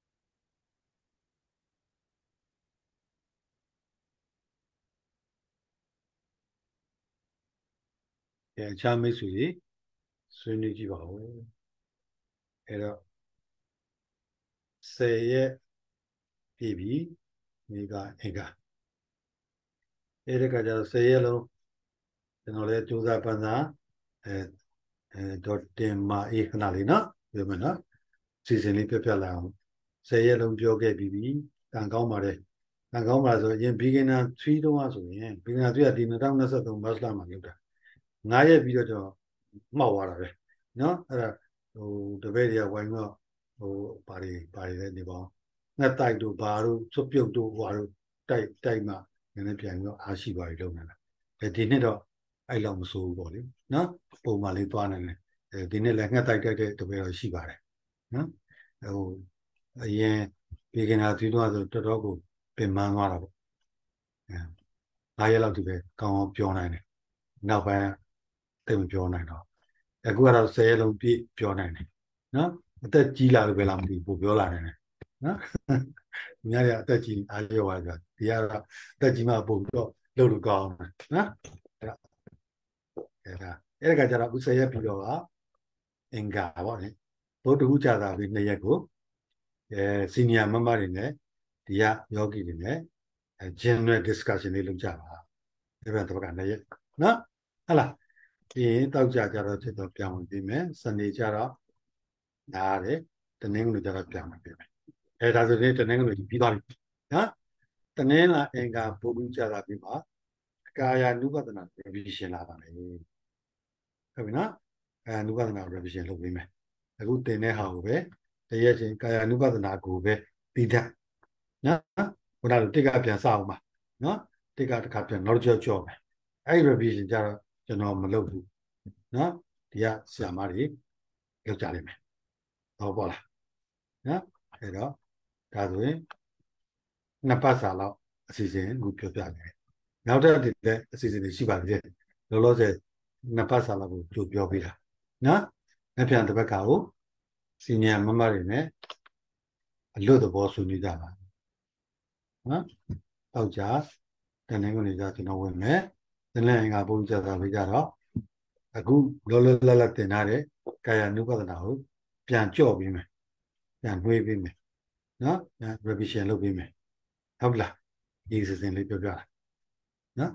Speaker 1: အဲအခြားမိတ်ဆွေတွေဆွေးနွေးကြည့်ပါဦးအဲ့တော့ဆယ်ရက်ပြည့်ပြီဒီကအင်္ဂါအဲ့ဒီကကြတော့ဆယ်ရက်လုံးကျွန်တော်လည်းစူးစမ်းပန်းစားအဲအဲဒေါ်တင်မာအေးခဏလေးနော်ပြောမယ်နော်စီစဉ်လေးပြပြလာအောင်ဆယ်ရက်လုံးပြောခဲ့ပြီးပြီကံကောင်းပါတယ်ကံကောင်းပါဆိုရင် beginner 3တုန်းကဆိုရင် beginner 3ကဒီ၂၀၂၃မတ်လမှာလုပ်တာငါးရက်ပြီးတော့ကျွန်တော်မှောက်သွားတာပဲနော်အဲ့ဒါဟိုတပည့်တွေကဝိုင်းတော့ဟိုဘာတွေဘာတွေလဲနေပါအောင်ငှက်တိုက်တို့ဘာတို့စွပ်ပြုတ်တို့ဟွာတို့တိုက်တိုက်မှနည်းနည်းပြန်ပြီးတော့အားရှိပါပြီလုပ်နေတာအဲဒီနှစ်တော့အဲ့လောက်မဆိုးဘူးပေါ့လေနော်ပုံမှန်လေးသွားနေတယ်အဲဒီနှစ်လည်းငှက်တိုက်တိုက်တဲ့တပည့်တော့ရှိပါတယ်နော်ဟိုအရင်ဘေကနာတီတော့ဆိုတော်တော်ကိုပင်ပန်းသွားတာပေါ့အဲငါးရက်လောက်ဒီပဲကောင်းအောင်ပြောနိုင်တယ်နောက်ပိုင်းတိတ်မပြောနိုင်တော့အခုကတော့ဆယ်ရက်လုံးပြည့်ပြောနိုင်တယ်နော်အသက်ကြီးလာလို့ပဲလားမသိဘူးပြောလာနိုင်တယ်နော်အများကြီးအသက်ကြီးအားရောပါကြဒီကတော့အသက်ကြီးမှပုံတော့လုပ်လို့ကောင်းတယ်နော်အဲ့ဒါအဲ့ဒါအဲ့ဒါကကြတော့ဥဆယ်ရက်ပြီးတော့ကအင်္ဂါပေါ့လေဘုဒ္ဓဟူးကြာတာပြီးနှစ်ရက်ကိုအဲစီနီယာမမတွေနဲ့ဒီကယောဂီတွေနဲ့အဲ general discussion လေးလုပ်ကြပါဒီဘက်တော့ကနှစ်ရက်နော်ဟုတ်လားဒီတောက်ကြကြတော့ဖြစ်တော့ပြောင်းဝင်ပြီးမယ်စနေကြတော့နားတယ်တနင်္ဂနွေကြတော့ပြောင်းဝင်ပြီးမယ်အဲဒါဆိုရင်တနင်္ဂနွေပြီးသွားပြီနော်တနင်္လာအင်္ဂါဘုဒ္ဓကြတာပြီးမှကာယ ानु ပဒနာ revision လာပါမယ်ဟုတ်ပြီနော်ကာယ ानु ပဒနာ revision လုပ်ပြီးမယ်အခုတင်တဲ့ဟာကိုပဲတရက်ချင်းကာယ ानु ပဒနာကိုပဲပြီးတတ်နော်ခုနကတိတ်ကပြန်စအောင်ပါနော်တိတ်ကတစ်ခါပြန်နောက်တစ်ကြော့ကြော့မယ်အဲ့ revision ကြတော့ကျွန်တော်မလုပ်ဘူးနော်ဒီကဆရာမတွေလောက်ကြလိမ့်မယ်ဟောပေါ့လားနော်အဲ့တော့ဒါဆိုရင်နှစ်ပတ်စာလောက်အစီအစဉ်ကိုပြောပြနေတယ်နောက်တစ်ဒီလည်းအစီအစဉ်တွေရှိပါသေးတယ်လောလောဆယ်နှစ်ပတ်စာလောက်ကိုကြိုပြောပြတာနော်နှစ်ပြန်တစ်ပတ်ကကိုစီနီယာမမတွေနဲ့အလွတ်သဘောဆွေးနွေးကြပါနော်တောက်ကြတနင်္ဂနွေကကျွန်တော်ဝင်မယ်တနင်္လာကဘုန်းကြီးကြတာပြီးကြတော့အခုလောလောလတ်လတ်တင်ထားတဲ့ကာယ ानु ပဒနာကိုပြန်ကြော့ပြီးမယ်ပြန်နှွေးပြီးမယ်နော် revision လုပ်ပြီးမယ်ဟုတ်လားဒီစီစဉ်လေးပြောပြတာနော်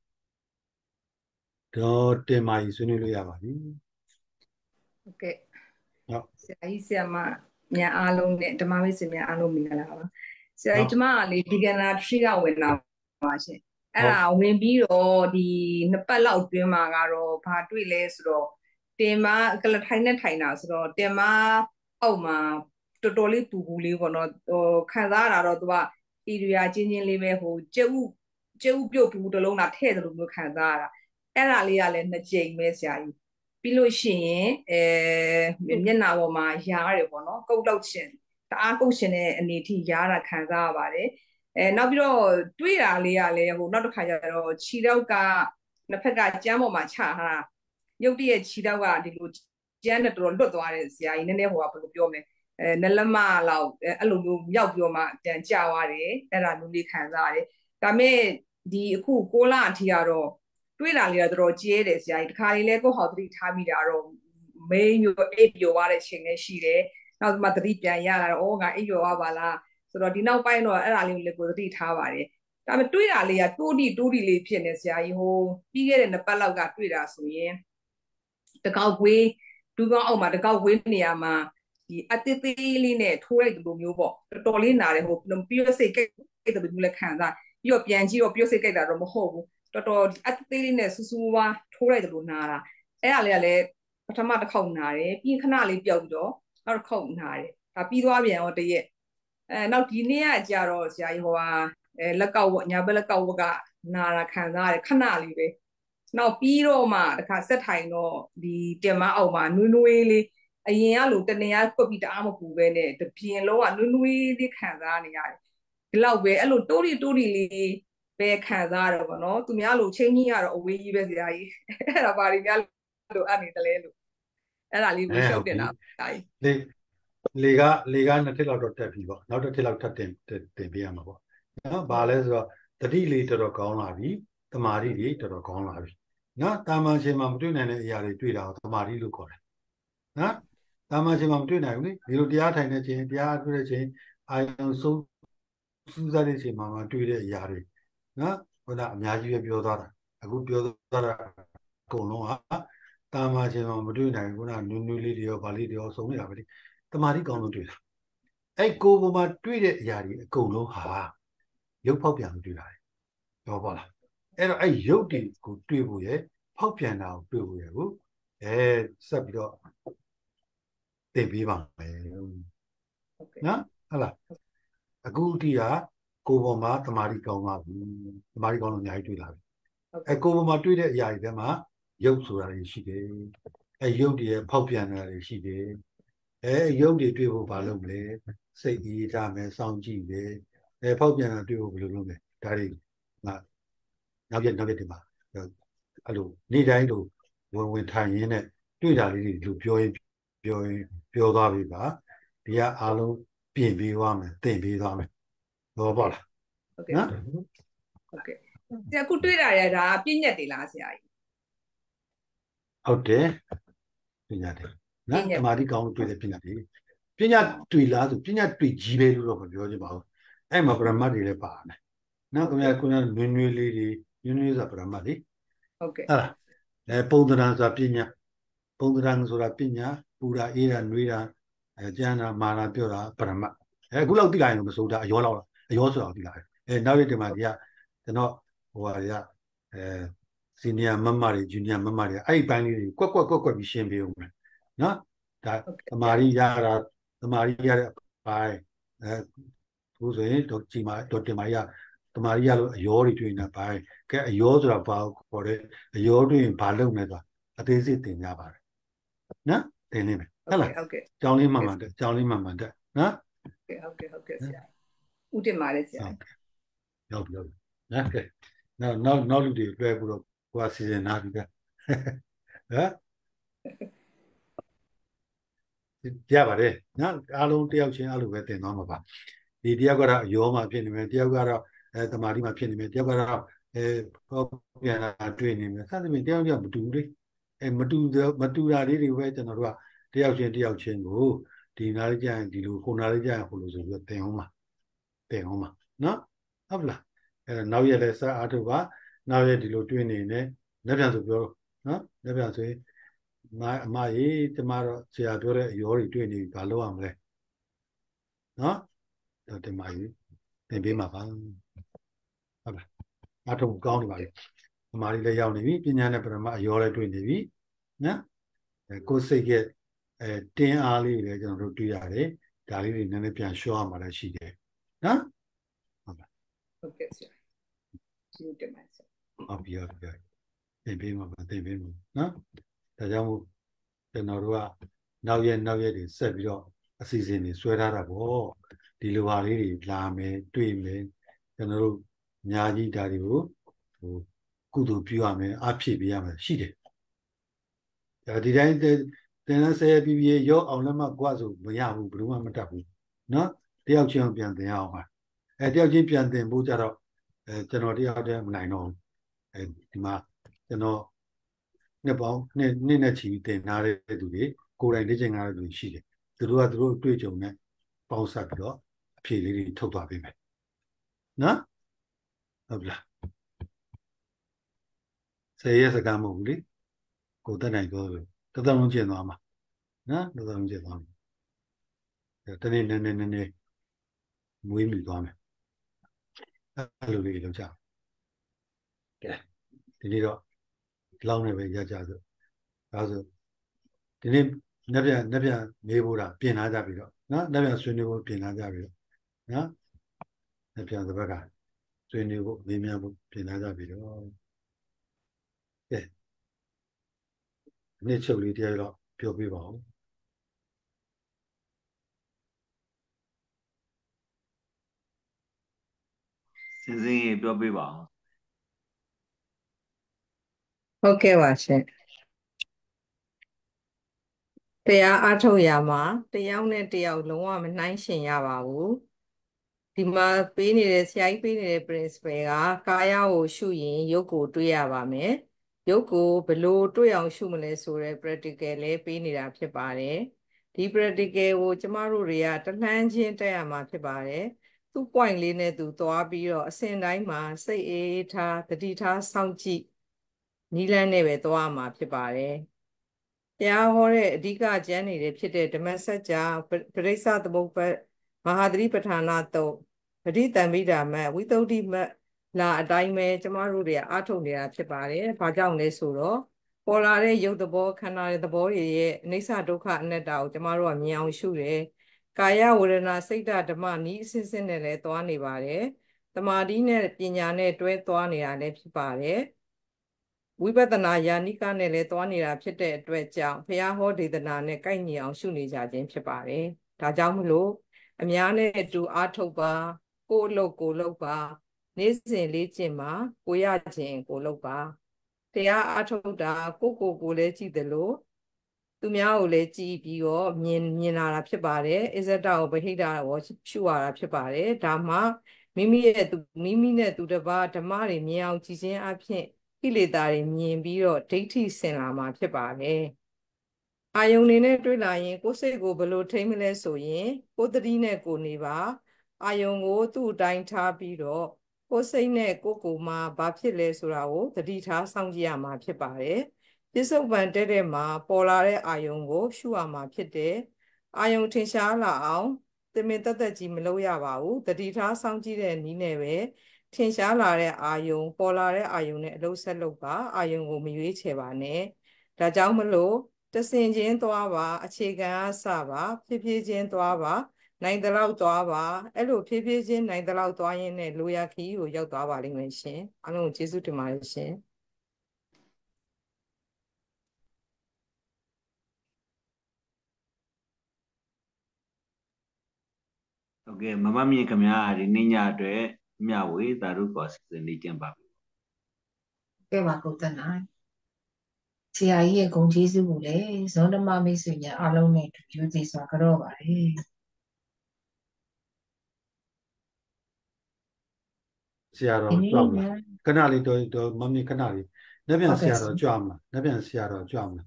Speaker 1: တော့တင်မာကြီးဆွေးနွေးလို့ရပါပြီ
Speaker 6: ဟုတ်ကဲ့
Speaker 1: ဟုတ်
Speaker 6: ဆရာကြီးဆရာမများအားလုံးနဲ့ဓမ္မမိတ်ဆွေများအားလုံးမင်္ဂလာပါဆရာကြီးကျမကလေ beginner 3ကဝင်လာပါရှင်အဲ့ဒါဝင်ပြီးတော့ဒီနှစ်ပတ်လောက်အတွင်းမှာကတော့ဘာတွေ့လဲဆိုတော့တင်မကလထိုင်နဲ့ထိုင်တာဆိုတော့တင်မအောက်မှာတော်တော်လေးပူပူလေးပေါ့နော်ဟိုခံစားရတာတော့သူက area ချင်းချင်းလေးပဲဟိုကျုပ်ကျုပ်ပြုတ်ပူတလုံးလားထဲ့တယ်လို့မျိုးခံစားရတာအဲ့ဒါလေးကလည်းနှစ်ကြိမ်ပဲဆရာကြီးပြီးလို့ရှိရင်အဲမျက်နှာပေါ်မှာရားရတယ်ပေါ့နော်ကုတ်တော့ရှင်တအားကုတ်ရှင်တဲ့အနေထိရားတာခံစားရပါတယ်အဲနောက်ပြီးတော့တွေးတာလေးကလည်းဟိုနောက်တစ်ခါကျတော့ခြေထောက်ကနှစ်ဖက်ကကျမ်းပေါ်မှာချထားတာရုပ်တရက်ခြေထောက်ကဒီလိုကျမ်းနဲ့တော်တော်လွတ်သွားတယ်ဆရာကြီးနည်းနည်းဟိုကဘယ်လိုပြောမလဲအဲနလမလောက်အဲ့လိုမျိုးမြောက်ပြောမှပြန်ကြသွားတယ်အဲ့ဒါမျိုးလေးခံစားရတယ်ဒါမဲ့ဒီအခုကိုလအထိကတော့တွေးတာလေးကတော်တော်ကျဲတယ်ဆရာကြီးတခါလေးလဲကိုဟောသတိထားမိတာတော့မေးမျိုးအိပ်ပျော်သွားတဲ့ချိန်လေးရှိတယ်နောက်မှသတိပြန်ရလာတော့ဩငါအိပ်ပျော်သွားပါလားဆိုတော့ဒီနောက်ပိုင်းတော့အဲ့ဒါလေးကိုလည်းကိုသတိထားပါတယ်ဒါပေမဲ့တွေးတာလေးကတိုးတိတိုးတိလေးဖြစ်နေဆရာကြီးဟိုပြီးခဲ့တဲ့နှစ်ပတ်လောက်ကတွေးတာဆိုရင်တကောက်ကွေးဒူးကောင်းအောက်မှာတကောက်ကွေးနေရာမှာဒီအသေးသေးလေးနဲ့ထိုးလိုက်တဲ့လိုမျိုးပေါ့တော်တော်လေးနာတယ်ဟိုပြည့်စိတ်ကိတ်တဲ့လိုမျိုးလည်းခံစားပြီးတော့ပြန်ကြည့်တော့ပြည့်စိတ်ကိတ်တာတော့မဟုတ်ဘူးတော်တော်အသေးသေးလေးနဲ့စူးစူးဝါးထိုးလိုက်တယ်လို့နာတာအဲ့ဒါလေးကလည်းပထမတစ်ခေါက်နာတယ်ပြီးခဏလေးပျောက်ပြီးတော့နောက်တစ်ခေါက်နာတယ်ဒါပြီးသွားပြန်တော့တရက်အဲနောက်ဒီနေ့ကကြာတော့ဆရာကြီးဟိုဟာအဲလက်ကောက်ဝညာဘက်လက်ကောက်ဝကနာတာခံစားရတယ်ခဏလေးပဲနောက်ပြီးတော့မှတခါဆက်ထိုင်တော့ဒီတင်မအောက်မှာနွေးနွေးလေးအရင်ကလိုတနေရကွက်ပြီးတအားမပူပဲနဲ့တပြင်းလုံးကနွေးနွေးလေးခံစားနေရတယ်ဒီလောက်ပဲအဲ့လိုတိုးတီတိုးတီလေးပဲခံစားရတော့ဗောနော်သူများလိုချင်းကြီးကတော့အဝေးကြီးပဲဆရာကြီးအဲ့ဒါပါရီများလိုအပ်နေတယ်လေလို့အဲ့ဒါလေးကိုရှုပ်တင်တာဆရာကြီး
Speaker 1: လေလေကလေကနှစ်ထစ်လောက်တော့တက်ပြီပေါ့နောက်တစ်ထစ်လောက်ထပ်တင်တင်ပေးရမှာပေါ့နော်ဘာလဲဆိုတော့တတိလေးတော်တော်ကောင်းလာပြီတမာရီတွေတော်တော်ကောင်းလာပြီနော်တာမန်ရှင်မှာမတွေ့နိုင်တဲ့အရာတွေတွေ့တာကိုတမာရီလို့ခေါ်တယ်နော်တာမန်ရှင်မှာမတွေ့နိုင်ဘူးလေဒီလိုတရားထိုင်နေခြင်းတရားတွေ့တဲ့ခြင်းအာယုံဆုံးစူးစမ်းတဲ့ချိန်မှာမှတွေ့တဲ့အရာတွေနော်ဟိုကအများကြီးပဲပြောသွားတာအခုပြောသွားတာအကုန်လုံးဟာတာမန်ရှင်မှာမတွေ့နိုင်ဘူးကနွေးနွေးလေးတွေရောဗာလေးတွေရောစုံနေတာပဲလေတမာရီကောင်းလို့တွေ့တာအဲ့ကိုယ်ပေါ်မှာတွေ့တဲ့အရာတွေအကုန်လုံးဟာရုပ်ဖောက်ပြန်လို့တွေ့တာလေတော့ပါလားအဲ့တော့အဲ့ရုပ်တွေကိုတွေ့ဖို့ရဖောက်ပြန်တာကိုတွေ့ဖို့ရကိုအဲဆက်ပြီးတော့သင်ပေးပါမယ်နော်ဟုတ်လားအခုတိကကိုယ်ပေါ်မှာတမာရီကောင်းပါဘူးတမာရီကောင်းလို့အများကြီးတွေ့လာပြီအဲကိုယ်ပေါ်မှာတွေ့တဲ့အရာတွေထဲမှာရုပ်ဆိုတာတွေရှိတယ်အဲရုပ်တွေရဲ့ဖောက်ပြန်တာတွေရှိတယ်အဲရုပ်တွေတွေ့ဖို့ဘာလုပ်မလဲစိတ်ကြီးထားမယ်စောင့်ကြည့်တယ်အဲဖောက်ပြန်တာတွေ့ဖို့ဘယ်လိုလုပ်လဲဒါတွေငါနောက်ပြနောက်ပြဒီမှာအဲ့လိုနေ့တိုင်းလိုဝင်ဝင်ထိုင်ရင်းနဲ့တွေ့တာလေးတွေလူပြောရင်ပြောရင်ပြောသွားပြီပါဒီကအားလုံးပြင်ပေးသွားမယ်သင်ပေးသွားမယ်တော့ပေါ့လား
Speaker 6: ဟုတ်ကဲ့နော်ဟုတ်ကဲ့ဆရာခုတွေ့တာရဒါပြည့်ညက်တွေလားဆရာကြီး
Speaker 1: ဟုတ်တယ်ပညာတွေနော်တမာတိကောင်းလို့တွေ့တဲ့ပညာတွေပညာတွေ့လားဆိုပညာတွေ့ကြီးပဲလို့တော့မပြောချင်ပါဘူးအဲ့မှာပရမတ်တွေလည်းပါမယ်နော်ခင်ဗျာခုနနွေးနွေးလေးတွေနွေးနွေးဆိုတာပရမတ်လေ
Speaker 6: ဟုတ်ကဲ့
Speaker 1: ဟုတ်လားအဲပုံသဏ္ဍာန်ဆိုတာပညာပုံသဏ္ဍာန်ဆိုတာပညာပူတာအေးတာနွေးတာအဲကျမ်းတာမာတာပြောတာပရမတ်အဲအခုလောက်သိလိုက်ရင်မစိုးတာအရောလောက်အရောဆိုတာသိလိုက်အဲနောက်ရတဲ့မှာဒီကကျွန်တော်ဟိုဟာတွေကအဲစီနီယာမမတွေဂျူနီယာမမတွေအဲ့ဒီပိုင်းလေးတွေကွက်ကွက်ကွက်ကွက်ပြီးရှင်းပေးဦးမယ်နော်ဒါသမာဓိရတာသမာဓိရတဲ့ပိုင်းအဲသူဆိုရင်ဒေါက်ကြီးမဒေါက်တင်မကြီးကသမာဓိရလို့အယောတွေတွေ့နေတာပိုင်းကဲအယောဆိုတာဘာခေါ်လဲအယောတွေ့ရင်ဘာလုပ်လဲဆိုတာအသေးစိတ်သင်ကြပါတယ်နော်သင်နေမယ်ဟုတ်လား
Speaker 6: ဟုတ်ကဲ့
Speaker 1: ကျောင်းလေးမှန်မှန်တက်ကျောင်းလေးမှန်မှန်တက်နော်
Speaker 6: ဟုတ်ကဲ့ဟုတ်ကဲ့ဟုတ်ကဲ့ဆရာဦးတင်ပါတယ်ဆရာ
Speaker 1: ဟုတ်ပြီဟုတ်ပြီနော်ကဲနောက်နောက်နောက်လူတွေလွှဲပြီးတော့ကိုယ်စီစဉ်နာပြီကဟမ်ရပါတယ်နော်အားလုံးတယောက်ချင်းအဲ့လိုပဲသင်သွားမှာပါဒီတယောက်ကတော့ရောမှာဖြစ်နေမယ်တယောက်ကတော့အဲတမာတိမှာဖြစ်နေမယ်တယောက်ကတော့အဲပေါ့ပြန်လာတွေ့နေမယ်စသဖြင့်တယောက်တယောက်မတူဘူးလေအဲမတူမတူတာလေးတွေပဲကျွန်တော်တို့ကတယောက်ချင်းတယောက်ချင်းကိုဒီနားလေးကြရင်ဒီလိုခုနားလေးကြရင်ဟိုလိုဆိုပြီးသင်အောင်ပါသင်အောင်ပါနော်ဟုတ်လားအဲနောက်ရက်လည်းစအားထုတ်ပါနောက်ရက်ဒီလိုတွေ့နေနေလက်ပြန်ဆိုပြောနော်လက်ပြန်ဆိုရင်မအမကြီးကျမတော့ဆရာပြောတဲ့အရောတွေတွေ့နေပြီဘာလုပ်ရမလဲနော်တော့ဒီမကြီးသင်ပေးမှာပါဟုတ်လားအထုံကောင်းနေပါပြီအမကြီးလည်းရောက်နေပြီပညာနဲ့ပရမအရောလည်းတွေ့နေပြီနော်အဲကိုယ်စိတ်ရဲ့အဲတင်းအားလေးတွေလည်းကျွန်တော်တို့တွေ့ရတယ်ဒါလေးတွေနည်းနည်းပြန်ရှော့ရမှာလည်းရှိတယ်နော်ဟုတ်လား
Speaker 6: ဟုတ်ကဲ့ဆရာကျေးဇူးတင်ပါတယ်ဆရာ
Speaker 1: ဟုတ်ပြီဟုတ်ပြီသင်ပေးမှာပါသင်ပေးမှာနော်ဒါကြောင့်မို့ကျွန်တော်တို့ကနောက်ရက်နောက်ရက်တွေဆက်ပြီးတော့အစီအစဉ်တွေဆွဲထားတာပေါ့ဒီလိုဟာလေးတွေလာမယ်တွေ့မယ်ကျွန်တော်တို့အများကြီးဒါတွေကိုဟိုကုသိုလ်ပြုရမယ်အဖြစ်ပေးရမယ်ရှိတယ်ဒါဒီတိုင်းသင်္นဆဲပြီးပြီးရောအောင်လည်းမကွာဆိုမရဘူးဘယ်လိုမှမတတ်ဘူးနော်တယောက်ချင်းပြန်သင်ရအောင်ပါအဲတယောက်ချင်းပြန်သင်ဖို့ကြတော့အဲကျွန်တော်တယောက်တည်းမနိုင်တော့ဘူးအဲဒီမှာကျွန်တော်နှစ်ပေါင်းနှစ်နှစ်နဲ့ချီပြီးသင်ထားတဲ့သူတွေကိုယ်တိုင်လေ့ကျင့်ထားတဲ့သူရှိတယ်သူတို့ကသူတို့အတွေ့အကြုံနဲ့ပေါင်းစပ်ပြီးတော့အဖြေလေးတွေထုတ်သွားပေးမယ်နော်ဟုတ်လားဆယ်ရက်စကားမဟုတ်ဘူးလေကိုယ်တက်နိုင်တော့တသက်လုံးကျင့်သွားမှာနော်တသက်လုံးကျင့်သွားမှာတနေ့နည်းနည်းနည်းနည်းမွေးမြူသွားမယ်အဲ့လိုလေးလုပ်ကြကဲဒီနေ့တော့လောင်းနေပဲရကြဆိုဒါဆိုဒီနေ့နှစ်ပြန်နှစ်ပြန်မေးဖို့တာပြင်လာကြပြီတော့နော်နှစ်ပြန်ဆွေးနွေးဖို့ပြင်လာကြပြီတော့နော်နှစ်ပြန်တစ်ဘက်ကဆွေးနွေးဖို့မေးမြန်းဖို့ပြင်လာကြပြီတော့ကဲနေ့ချုပ်လေးတရားတော့ပြောပြပါဦး
Speaker 7: စင်စင်ရေပြောပြပါဦး
Speaker 6: ဟုတ်ကဲ့ပါရှင်တ
Speaker 8: တရားအားထုတ်ရမှာတယောက်နဲ့တယောက်လုံးဝမနှိုင်းယှဉ်ရပါဘူးဒီမှာပေးနေတဲ့ဆရာကြီးပေးနေတဲ့ principle ကကာယကိုရှုရင်ရုပ်ကိုတွေ့ရပါမယ်ရုပ်ကိုဘယ်လိုတွေ့အောင်ရှုမလဲဆိုတဲ့ practical လည်းပေးနေတာဖြစ်ပါတယ်ဒီ practical ကိုကျမတို့တွေကတလှမ်းချင်းတက်ရမှာဖြစ်ပါတယ်သူ point လေးနဲ့သူသွားပြီးတော့အစဉ်တိုင်းမှာစိတ်အေးထားတတိထားစောင့်ကြည့်နီးလန်းနဲ့ပဲသွားမှာဖြစ်ပါတယ်တရားဟောတဲ့အဓိကကျမ်းနေတဲ့ဖြစ်တဲ့ဓမ္မစကြာပရိစ္ဆသမုပ္ပါမဟာသတိပဋ္ဌာနာတုတ်ပဋိသင်္မိဓမ္မဝိသုဒ္ဓိမလာအတိုင်းပဲကျမတို့တွေအားထုတ်နေတာဖြစ်ပါတယ်။ဘာကြောင့်လဲဆိုတော့ပေါ်လာတဲ့ရုပ်သဘောခန္ဓာရဲ့သဘောတွေရဲ့အနိစ္စဒုက္ခအနတ္တကိုကျမတို့ကမြင်အောင်ရှုတယ်။ကာယဝေဒနာစိတ်ဓမ္မနီးအစစ်စစ်နဲ့လည်းသွားနေပါတယ်။သမာဓိနဲ့ပညာနဲ့တွဲသွားနေတာလည်းဖြစ်ပါတယ်။ဝိပဿနာယာနိကနဲ့လည်းသွားနေတာဖြစ်တဲ့အတွက်ကြောင့်ဘုရားဟောဒေသနာနဲ့ကိုက်ညီအောင်ရှုနေကြခြင်းဖြစ်ပါတယ်။ဒါကြောင့်မလို့အများနဲ့အတူအားထုတ်ပါကိုယ်အလုပ်ကိုလုပ်ပါနေ့စဉ်လေးကျင့်ပါကိုရခြင်းကိုလုပ်ပါတရားအားထုတ်တာကိုကိုကိုလည်းကြည့်တယ်လို့သူများကိုလည်းကြည်ပြီးတော့မြင်မြင်လာတာဖြစ်ပါတယ်အစ္ဆဒကိုဗဟိတကိုရှုရတာဖြစ်ပါတယ်ဒါမှမိမိရဲ့သူမိမိနဲ့သူတစ်ပါးဓမ္မတွေမြင်အောင်ကြည်ခြင်းအဖြစ်ကိလေသာတွေမြင်ပြီးတော့ဒိဋ္ဌိဆင်လာမှာဖြစ်ပါတယ်အာယုန်နေနဲ့တွေ့လာရင်ကိုယ်စိတ်ကိုဘယ်လိုထိမ့်မလဲဆိုရင်ကိုယ်တတိနဲ့ကိုနေပါအာယုန်ကိုသူ့အတိုင်းထားပြီးတော့ကိုယ်စိတ်နဲ့ကိုယ်ကိုယ်မှာဘာဖြစ်လဲဆိုတာကိုတတိထားစောင့်ကြည့်ရမှာဖြစ်ပါတယ်ပစ္စုပန်တဲ့တဲ့မှာပေါ်လာတဲ့အာယုန်ကိုရှုရမှာဖြစ်တယ်အာယုန်ထင်ရှားလာအောင်တမင်တသက်ကြီးမလုပ်ရပါဘူးတတိထားစောင့်ကြည့်တဲ့နည်းနဲ့ပဲထင်ရှားလာတဲ့အာယုံပေါ်လာတဲ့အာယုံနဲ့အလုပ်ဆက်လုပ်ပါအာယုံကိုမရွေးချယ်ပါနဲ့ဒါကြောင့်မလို့တဆင်ချင်းသွားပါအခြေခံအစပါဖြည်းဖြည်းချင်းသွားပါနိုင်တဲ့လောက်သွားပါအဲ့လိုဖြည်းဖြည်းချင်းနိုင်တဲ့လောက်သွားရင်းနဲ့လိုရာခီးကိုရောက်သွားပါလိမ့်မယ်ရှင်အားလုံးကိုကျေးဇူးတင်ပါတယ်ရှင်
Speaker 7: ဟုတ်ကဲ့မမမြင့်ခင်ဗျာဒီနေ့ညအတွက်မြဝေသာဓုကောစီစဉ်နေကြပါပြီ
Speaker 2: ကဲပါကုသနာဆရာကြီးရဲ့ဂုဏ်ကျေးဇူးကိုလည်းဇောဓမ္မမိတ်ဆွေများအားလုံးနဲ့တူယူသေးစွာကြော့ပါတယ်
Speaker 1: ဆရာတော်ကြွမလားခဏလေးတော့တော့မမီခဏလေးလက်ပြန်ဆရာတော်ကြွမလားလက်ပြန်ဆရာတော်ကြွမလား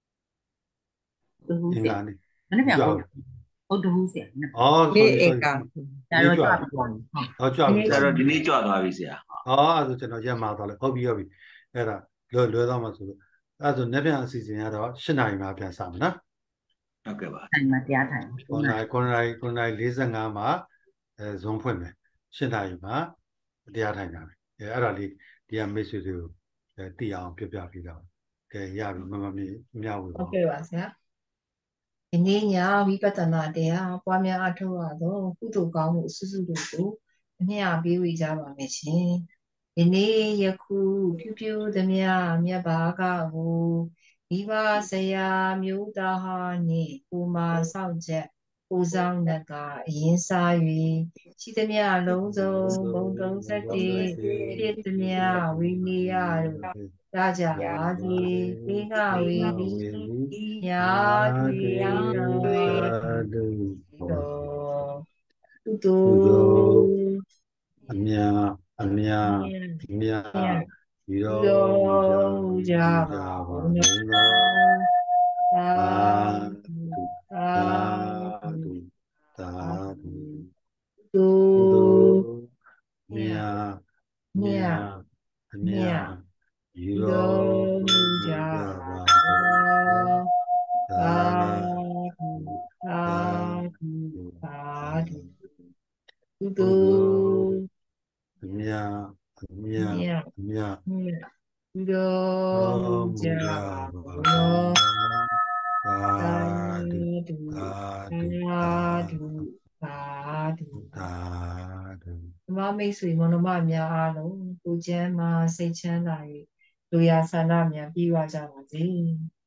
Speaker 1: အင်္ဂါနေ့
Speaker 2: မနေ့ကဟုတ်တူဆရာ
Speaker 1: အော်
Speaker 8: ဒီဧက
Speaker 2: ဆရာတော်ကြွပါဘူး
Speaker 1: ဟောကြွပြီ
Speaker 7: ဆရာတော်ဒီနေ့ကြွသွားပြီဆရာ
Speaker 1: အော်အဲ့ဒါကျွန်တော်ရက်မှာသွားလိုက်ဟုတ်ပြီဟုတ်ပြီအဲ့ဒါလွယ်လွယ်တော့မှဆိုလို့အဲ့ဒါဆိုလက်ပြန်အစီအစဉ်ကတော့၈နာရီမှပြန်စမယ်နော်
Speaker 7: ဟုတ်ကဲ့ပါ
Speaker 2: ထိုင်မှာတရားထိုင်
Speaker 1: 9နာရီ9နာရီ9နာရီ45မှာအဲဇွန်ဖွင့်မယ်၈နာရီမှာတရားထိုင်ကြမယ်အဲအဲ့ဒါလေးဒီကမိတ်ဆွေတွေကိုတည်အောင်ပြပြပေးတော့ကဲရပြီမမမေမြောက်ဘူး
Speaker 2: ဟုတ်ကဲ့ပါဆရာဒီနေ့ညဝိပဿနာတရားပွားများအထောက်အတော့ကုသိုလ်ကောင်းမှုအစွစုတို့ကိုအမြတ်ပေးဝေကြပါမယ်ရှင်ဒီနေ့ယခုဖြူဖြူသမျှမြတ်ဘာကကိုမိဘဆရာမျိုးသားဟာနှင့်ကိုမဆောက်ချက်ကိုဆောင်နကအရင်စား၍ရှိသမျှလုံးစုံဘုံတုံးဆက်တည်ဖြစ်သမျှဝိနည်းရတို့ရကြပါစေသင်္ကဝေဒီညာတွေတော်ကုသိုလ်
Speaker 1: အမြအမြအမြဒီတော့
Speaker 2: ကြပါဘုရားသာသာ
Speaker 1: သာ
Speaker 2: တု
Speaker 1: မြမြအမြဒီတော့
Speaker 2: ကြပါသာသာသာတုတု
Speaker 1: အမြအမြအမြ
Speaker 2: ဒီတော့ကြပါဘုရားသာဓုသာဓုသာဓုသာဓုဓမ္မမိတ်ဆွေမနမများအားလုံးကိုကျမ်းမှာစိတ်ချမ်းသာ၍လူရဆန္ဒများပြီးွားကြပါစေ